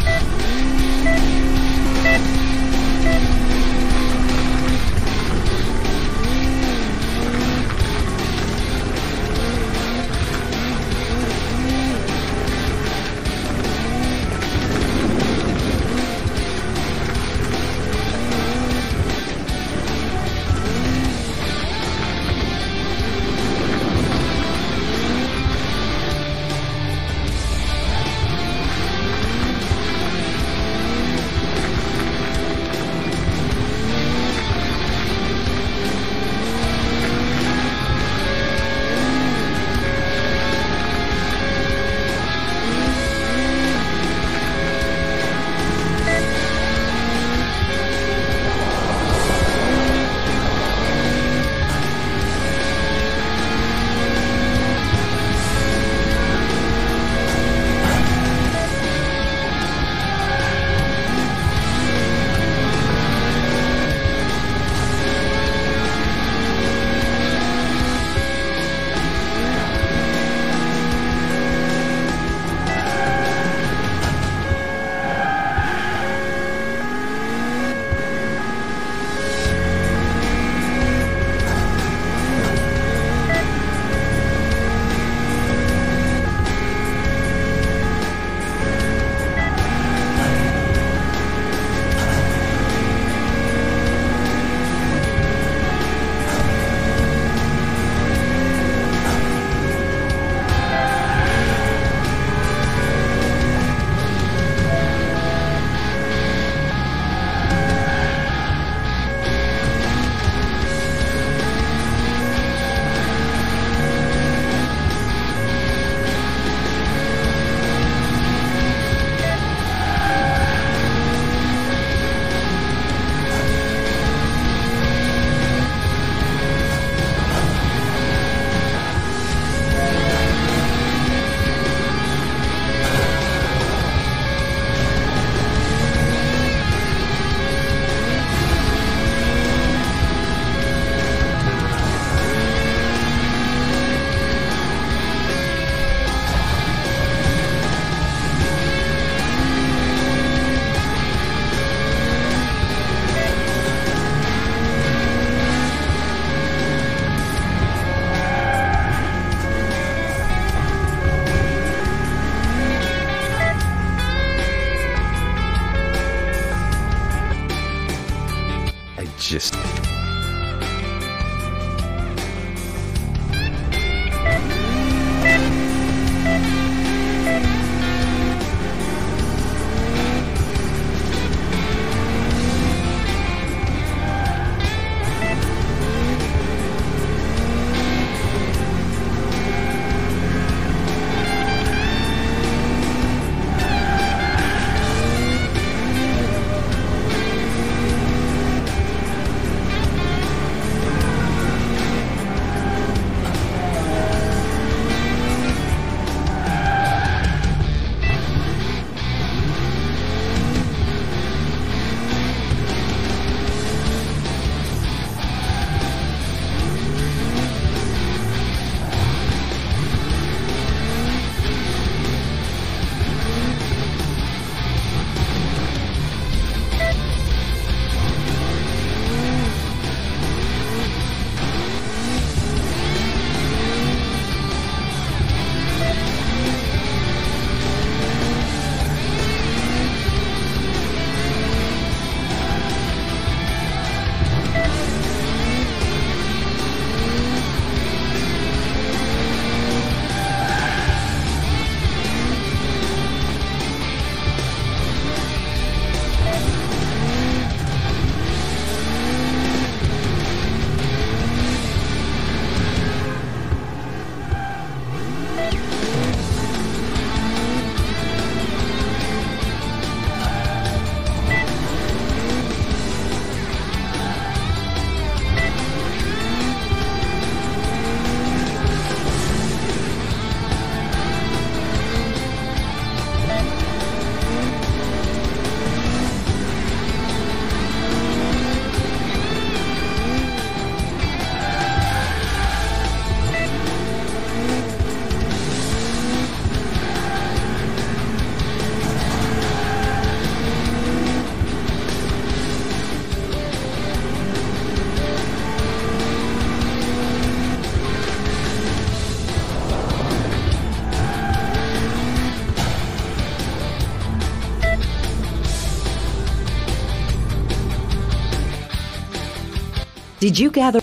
Just... Did you gather...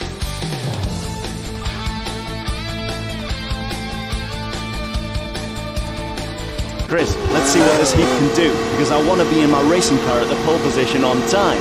Chris, let's see what this heap can do, because I want to be in my racing car at the pole position on time.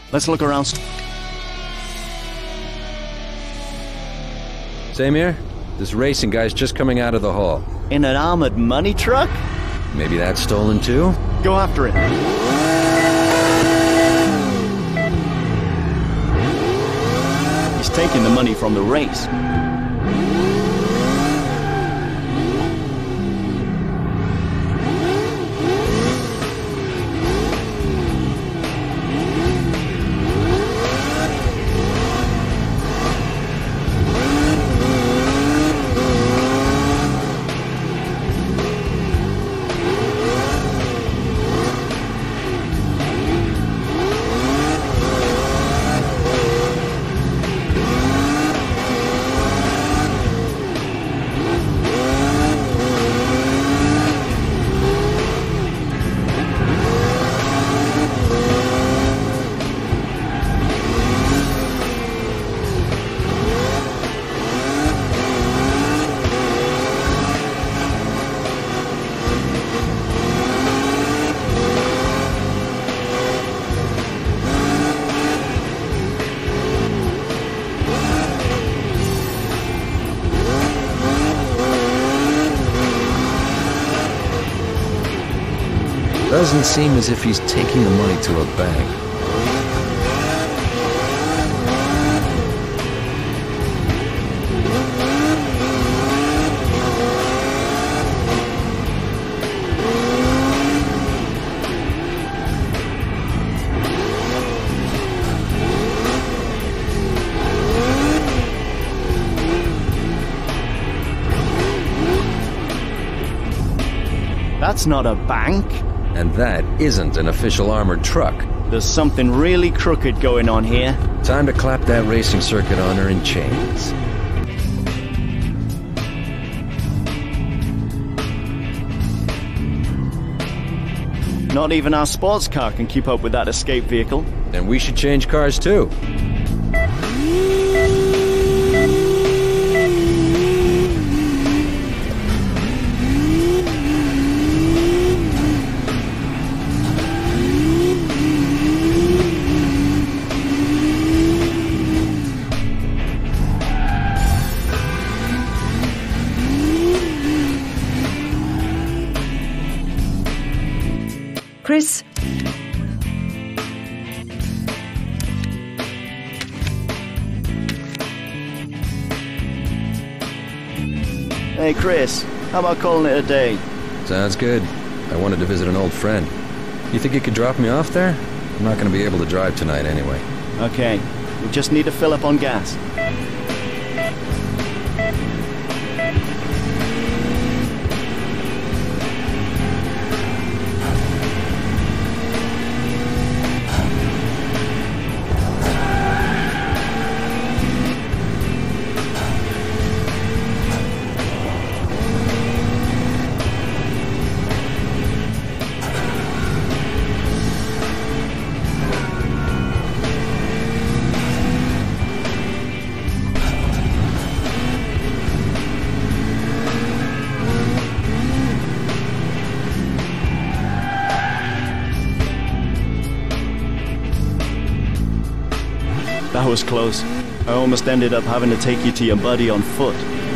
Let's look around. Samir, this racing guy's just coming out of the hall. In an armored money truck? Maybe that's stolen too? Go after it. He's taking the money from the race. Doesn't seem as if he's taking the money to a bank. That's not a bank. And that isn't an official armored truck. There's something really crooked going on here. Time to clap that racing circuit on her in chains. Not even our sports car can keep up with that escape vehicle. And we should change cars too. Chris? Hey, Chris. How about calling it a day? Sounds good. I wanted to visit an old friend. You think you could drop me off there? I'm not going to be able to drive tonight anyway. Okay. We just need to fill up on gas. That was close. I almost ended up having to take you to your buddy on foot.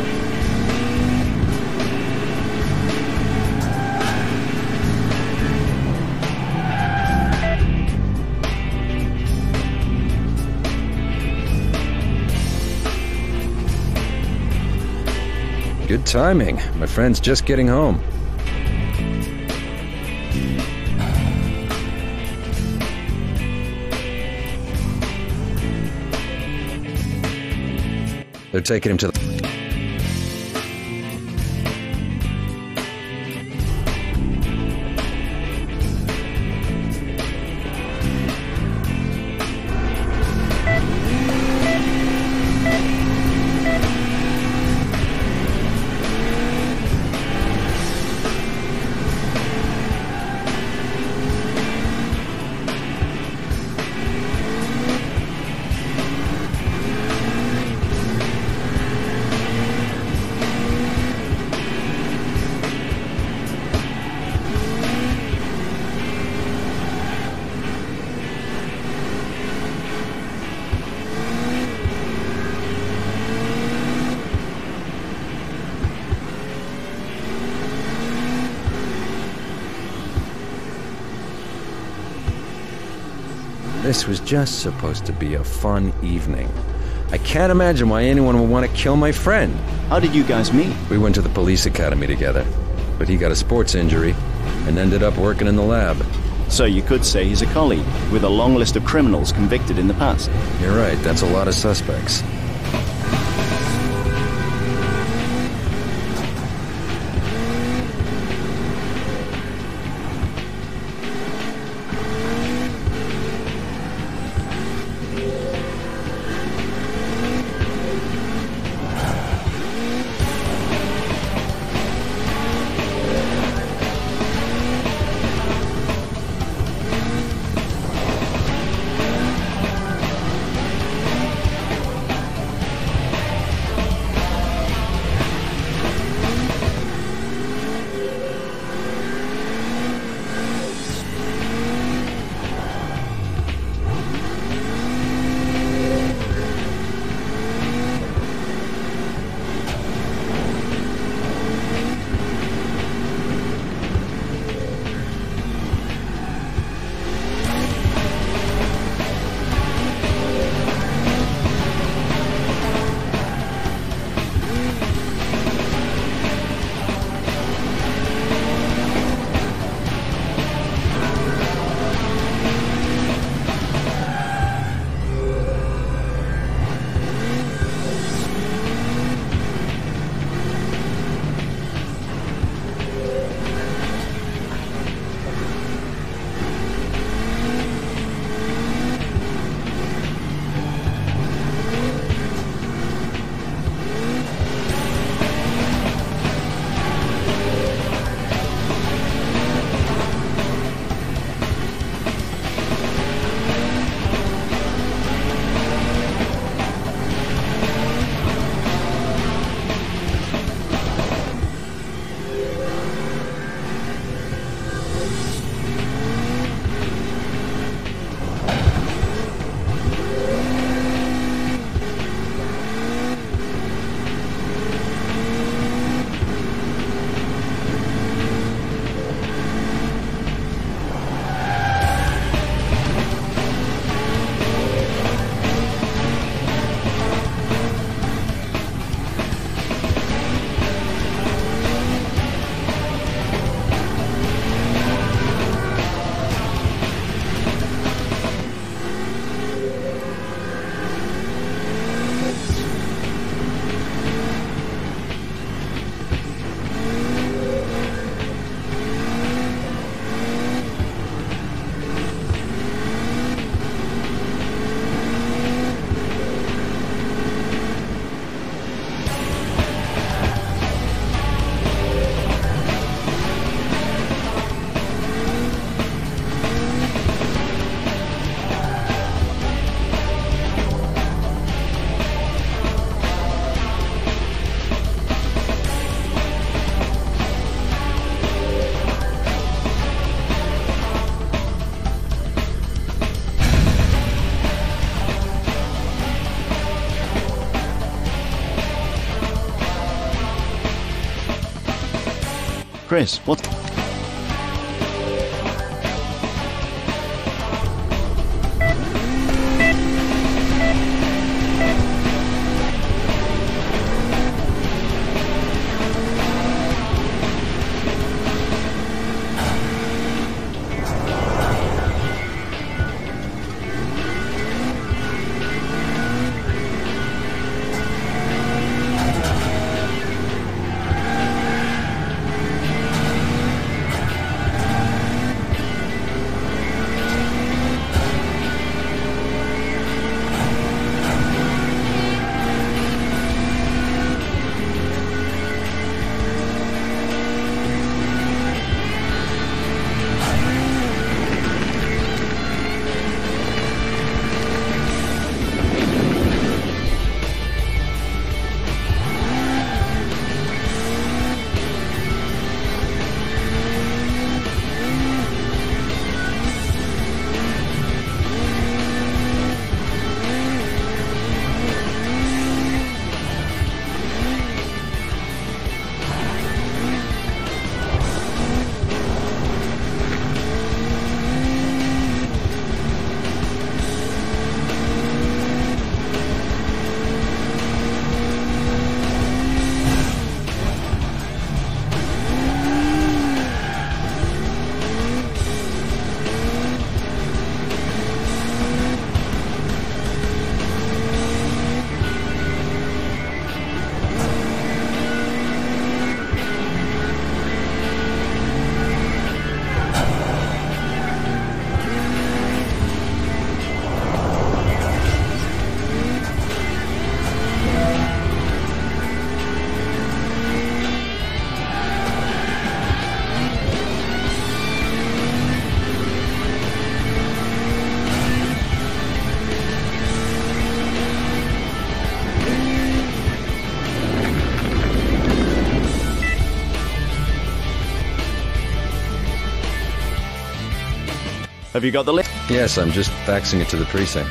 Good timing. My friend's just getting home. They're taking him to the... This was just supposed to be a fun evening. I can't imagine why anyone would want to kill my friend. How did you guys meet? We went to the police academy together, but he got a sports injury and ended up working in the lab. So you could say he's a colleague, with a long list of criminals convicted in the past. You're right, that's a lot of suspects. Chris, what? Have you got the list? Yes, I'm just faxing it to the precinct.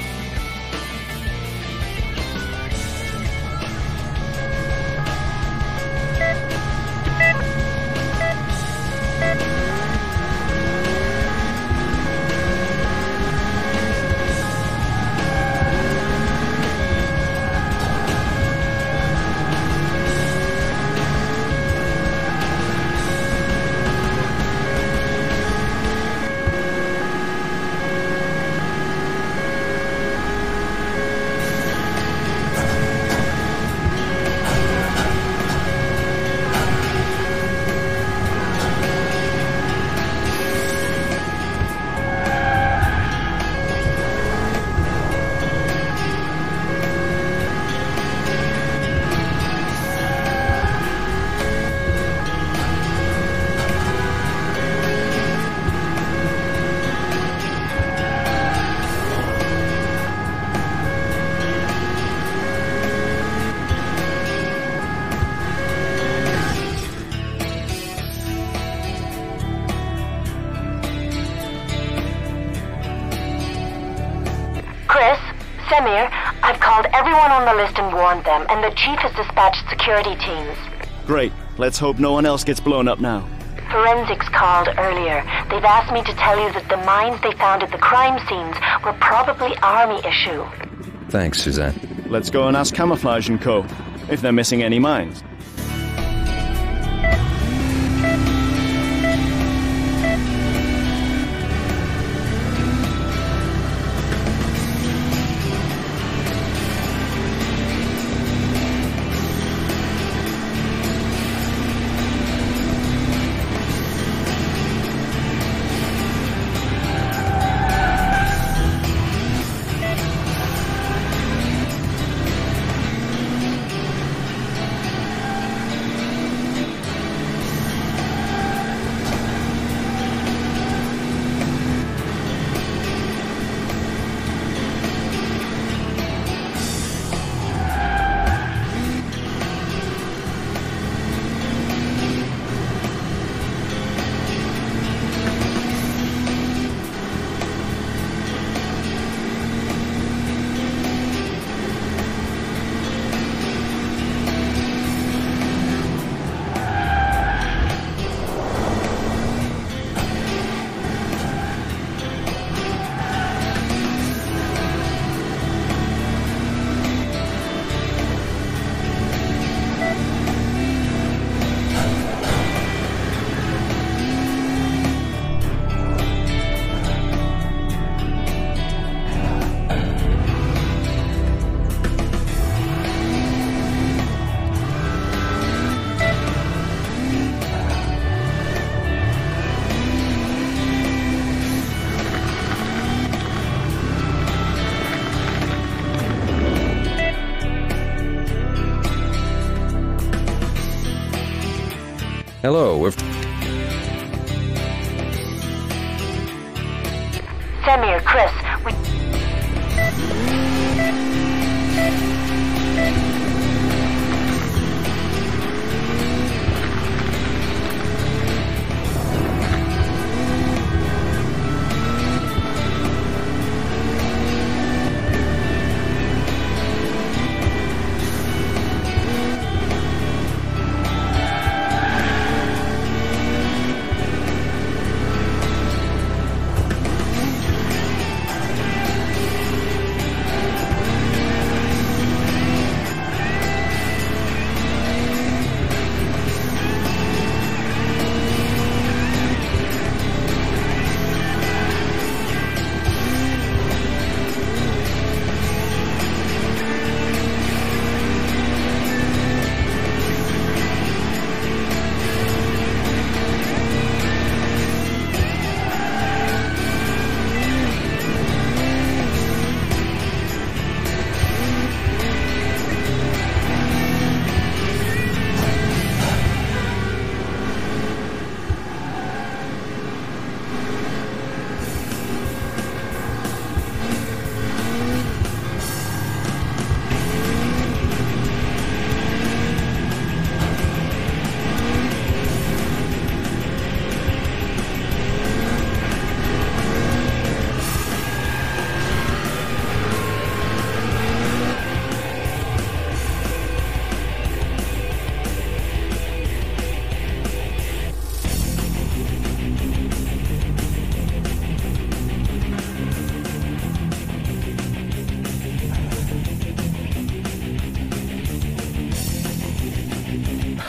Semir, I've called everyone on the list and warned them, and the chief has dispatched security teams. Great. Let's hope no one else gets blown up now. Forensics called earlier. They've asked me to tell you that the mines they found at the crime scenes were probably Army issue. Thanks, Suzanne. Let's go and ask Camouflage and Co. if they're missing any mines. Hello, we've... Semir, Chris, we...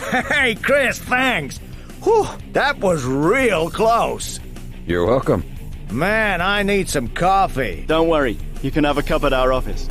Hey, Chris, thanks. Whew, that was real close. You're welcome. Man, I need some coffee. Don't worry, you can have a cup at our office.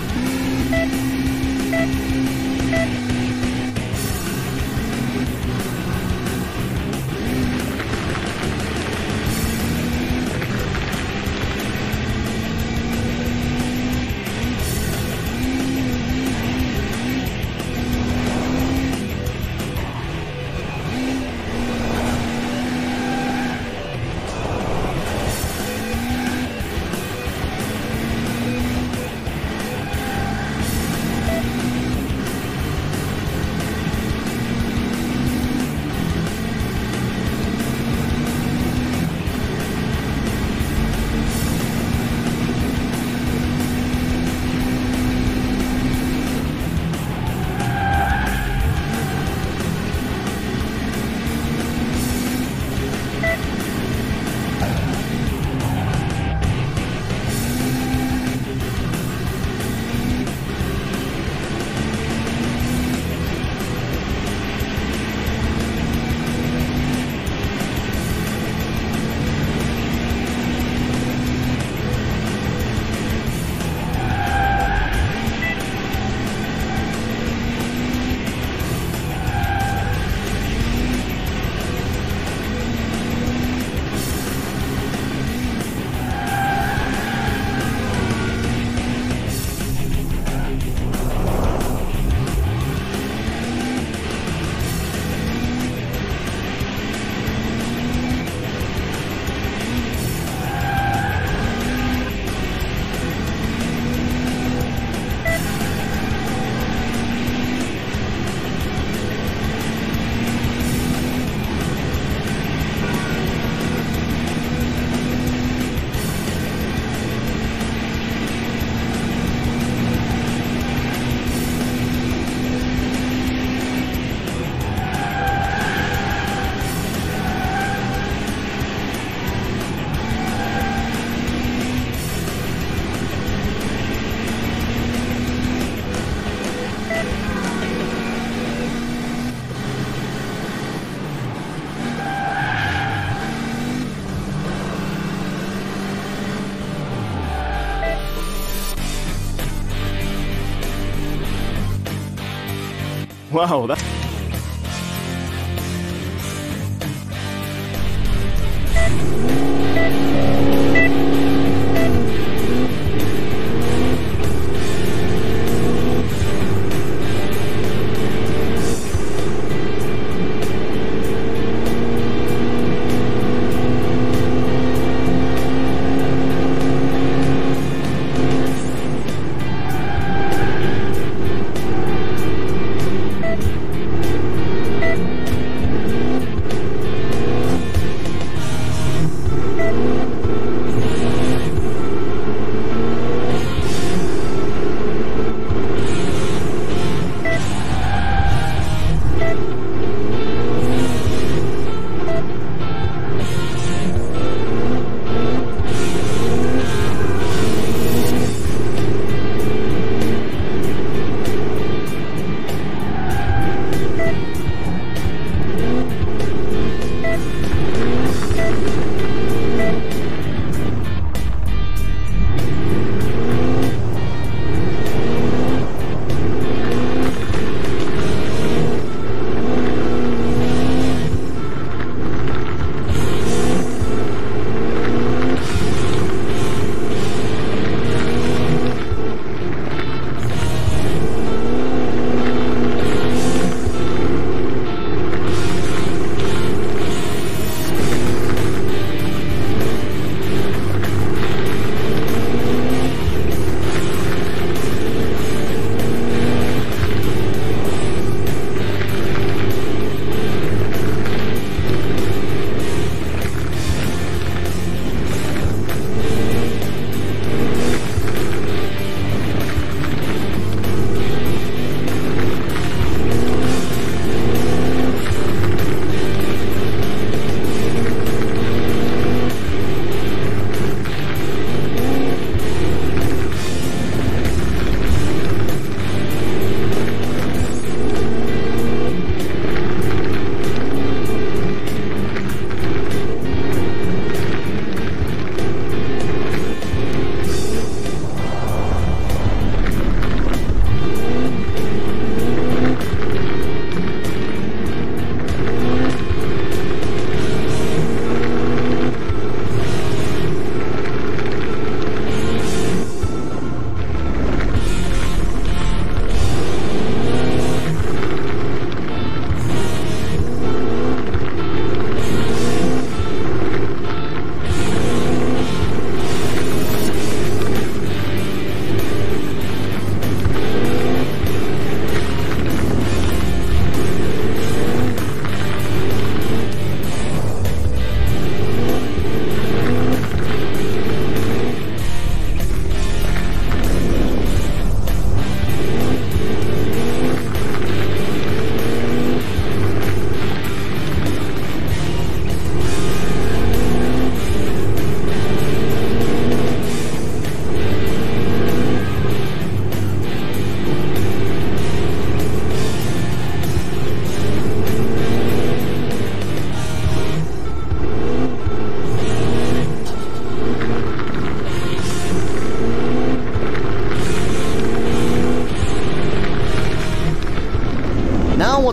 Wow, that...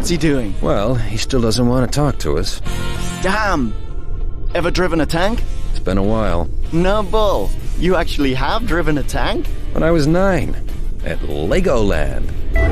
What's he doing? Well, he still doesn't want to talk to us. Damn! Ever driven a tank? It's been a while. No bull. You actually have driven a tank? When I was nine, at Legoland.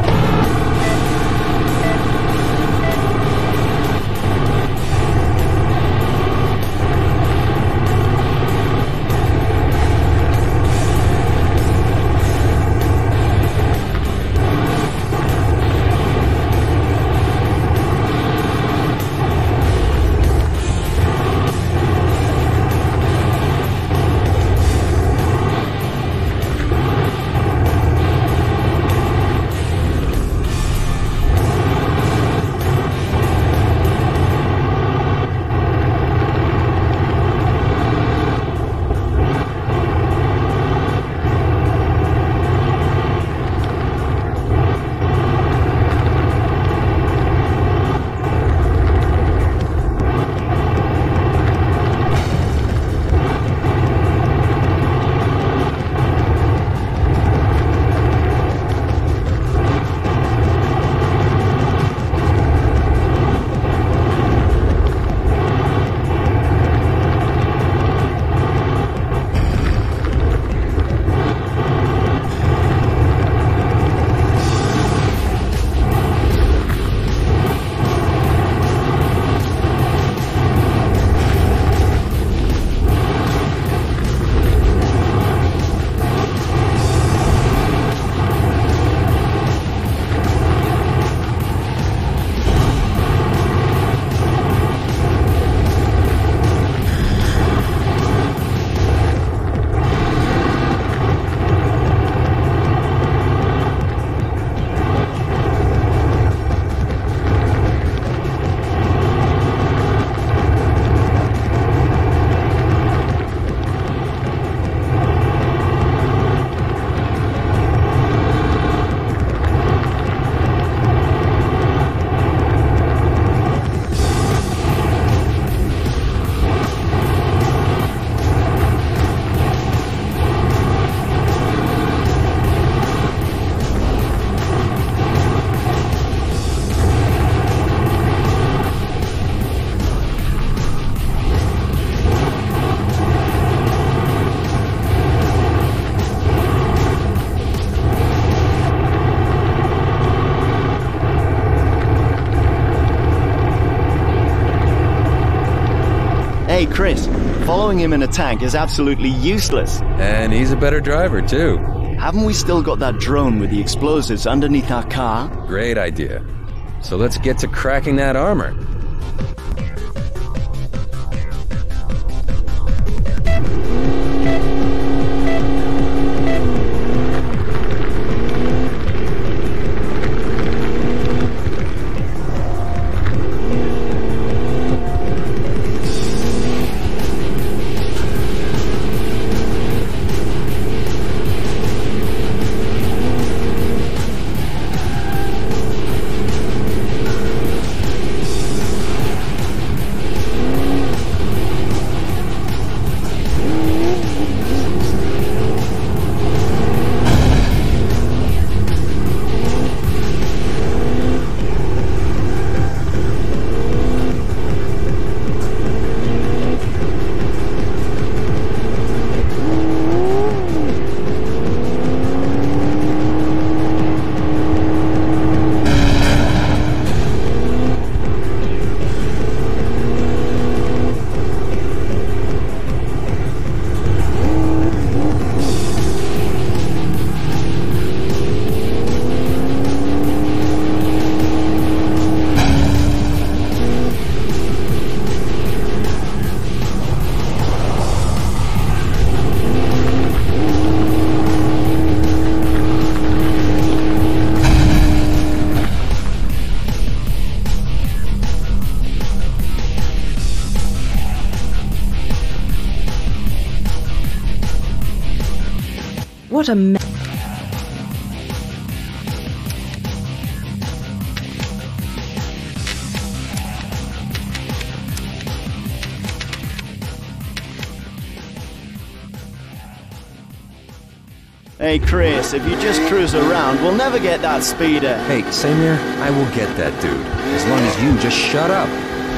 Hey, Chris, following him in a tank is absolutely useless. And he's a better driver, too. Haven't we still got that drone with the explosives underneath our car? Great idea. So let's get to cracking that armor. What a me- Hey, Chris, if you just cruise around, we'll never get that speeder. Hey, Samir, I will get that dude. As long as you just shut up.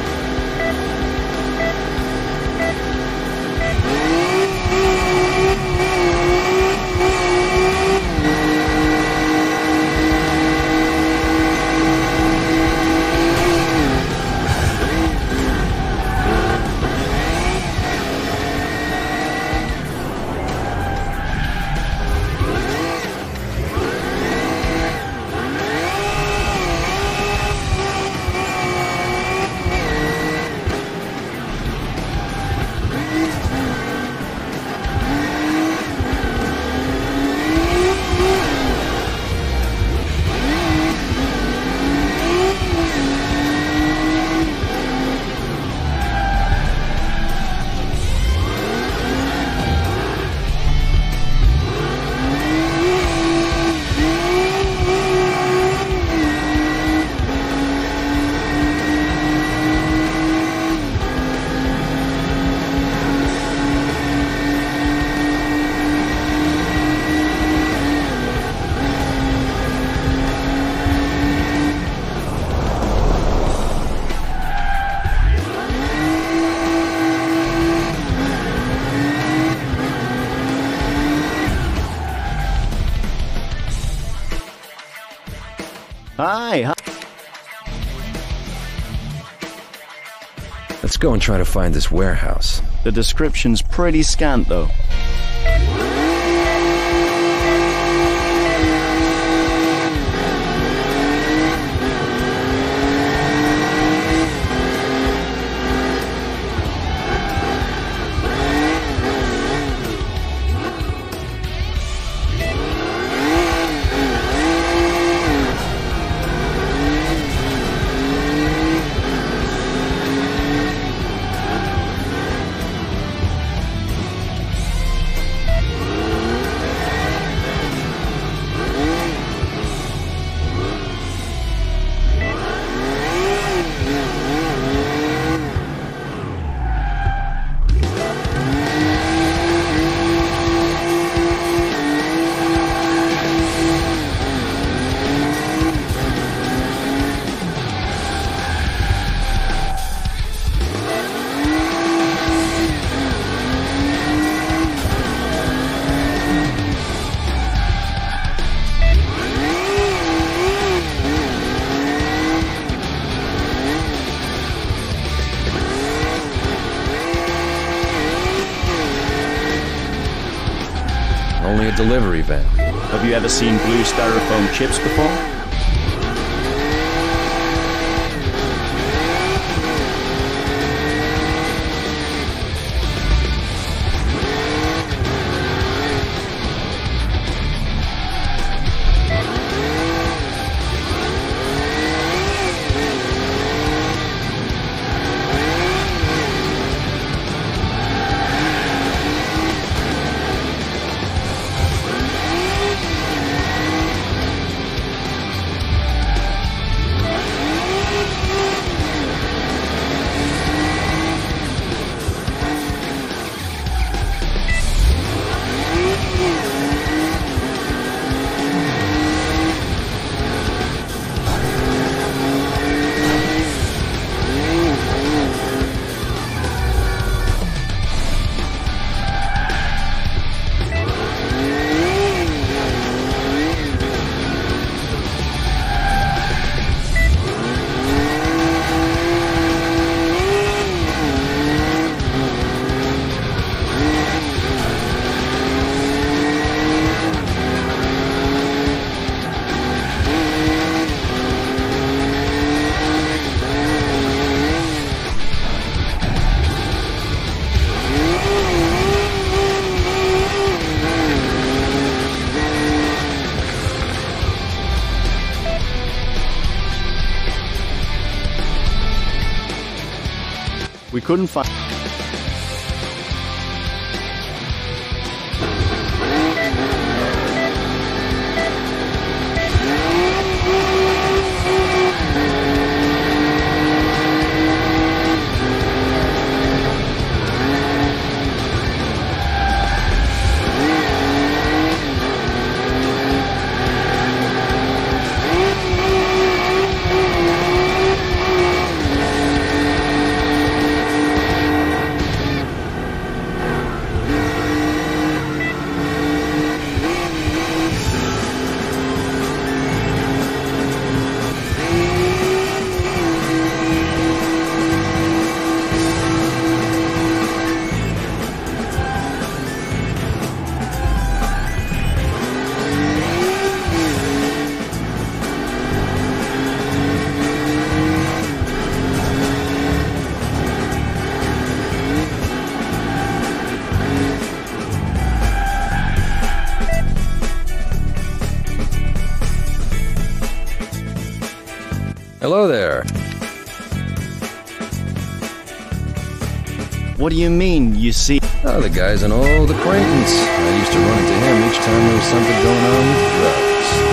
Hi, hi. Let's go and try to find this warehouse. The description's pretty scant, though. Only a delivery van. Have you ever seen blue styrofoam chips before? We couldn't find... Hello there. What do you mean, you see? Oh, the guy's an old acquaintance. I used to run into him each time there was something going on with drugs.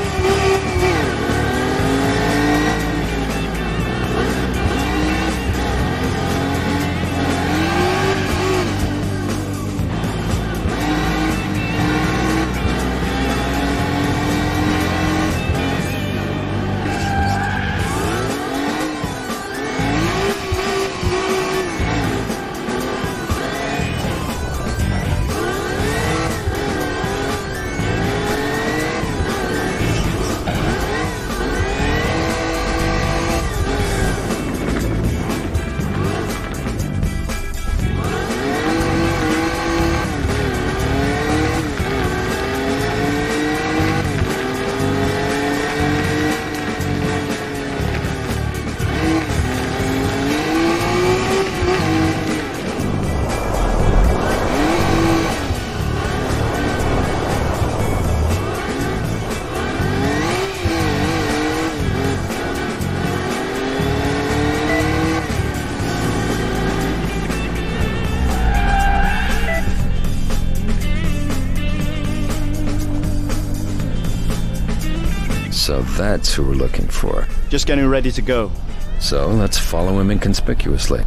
So that's who we're looking for. Just getting ready to go. So let's follow him inconspicuously.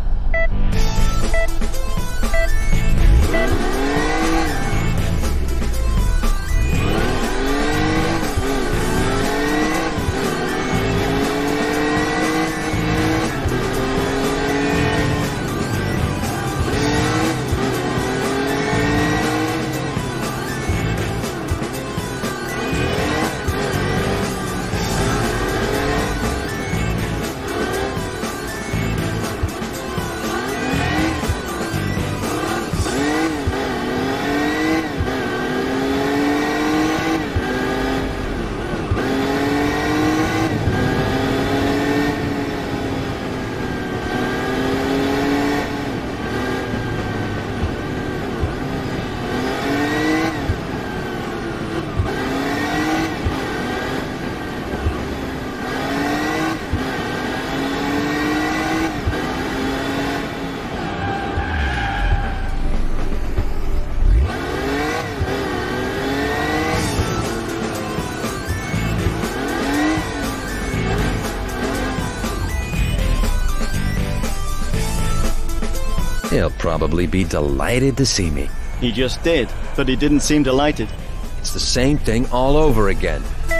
He'll probably be delighted to see me. He just did, but he didn't seem delighted. It's the same thing all over again.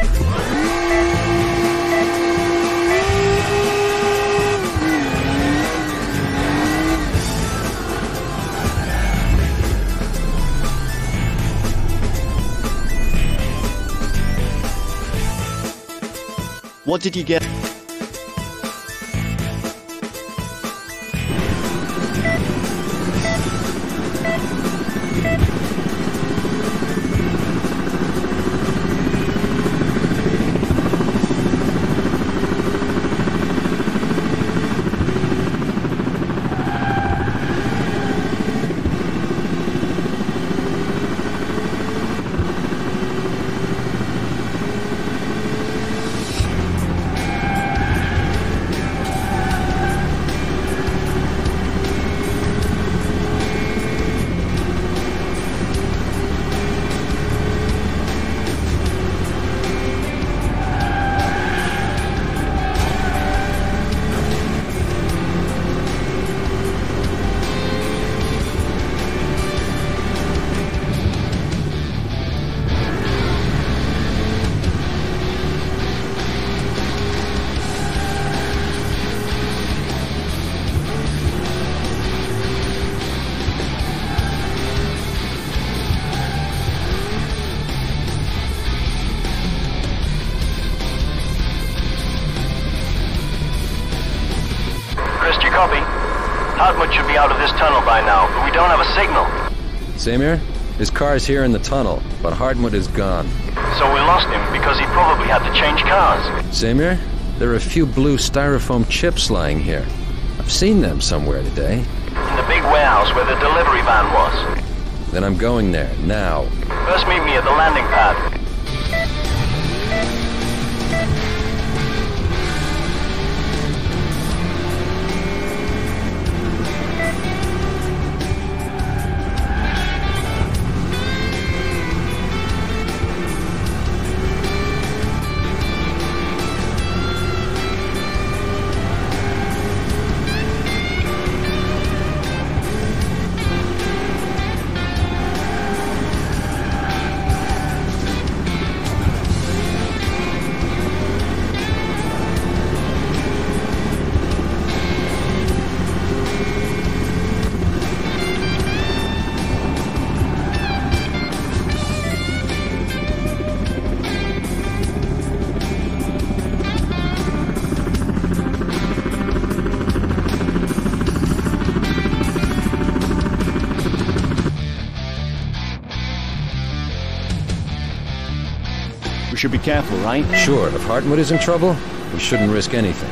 What did you get? Copy. Hartmut should be out of this tunnel by now, but we don't have a signal. Samir, his car's here in the tunnel, but Hartmut is gone. So we lost him because he probably had to change cars. Samir, there are a few blue styrofoam chips lying here. I've seen them somewhere today. In the big warehouse where the delivery van was. Then I'm going there, now. First meet me at the landing pad. We should be careful, right? Sure, if Hartmut is in trouble, we shouldn't risk anything.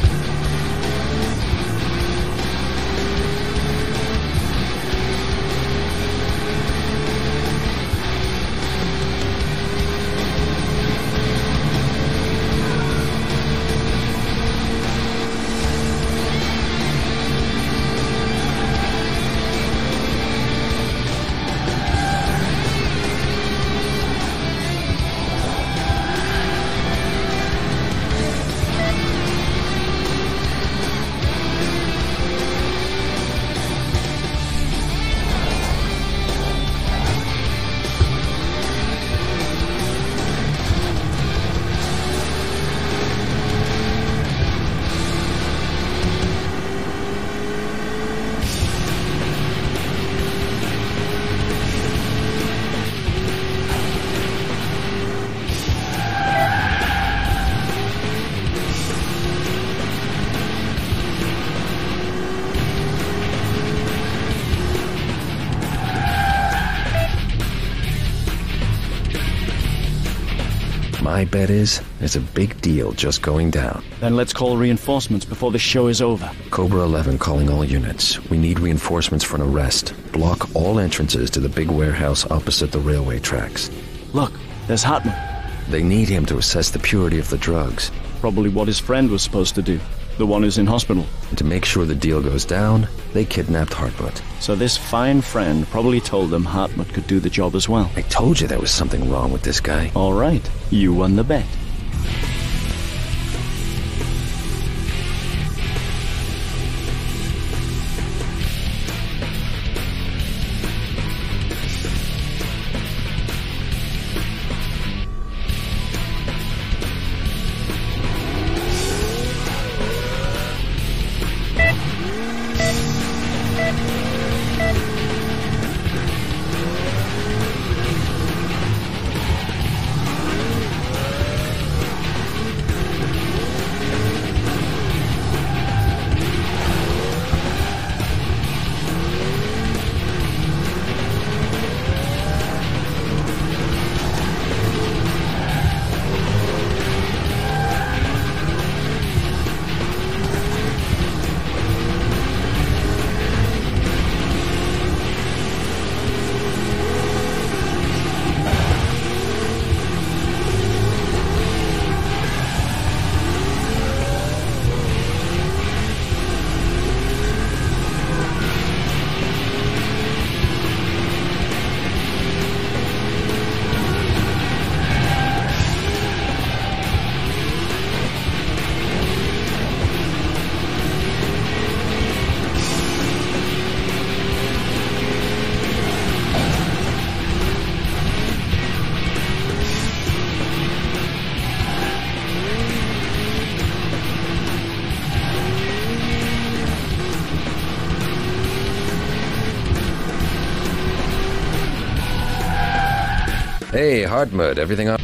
My bet is, it's a big deal just going down. Then let's call reinforcements before the show is over. Cobra eleven calling all units. We need reinforcements for an arrest. Block all entrances to the big warehouse opposite the railway tracks. Look, there's Hartmut. They need him to assess the purity of the drugs. Probably what his friend was supposed to do. The one who's in hospital. And to make sure the deal goes down, they kidnapped Hartmut. So this fine friend probably told them Hartmut could do the job as well. I told you there was something wrong with this guy. All right, you won the bet. Hey, Hartmut, everything up?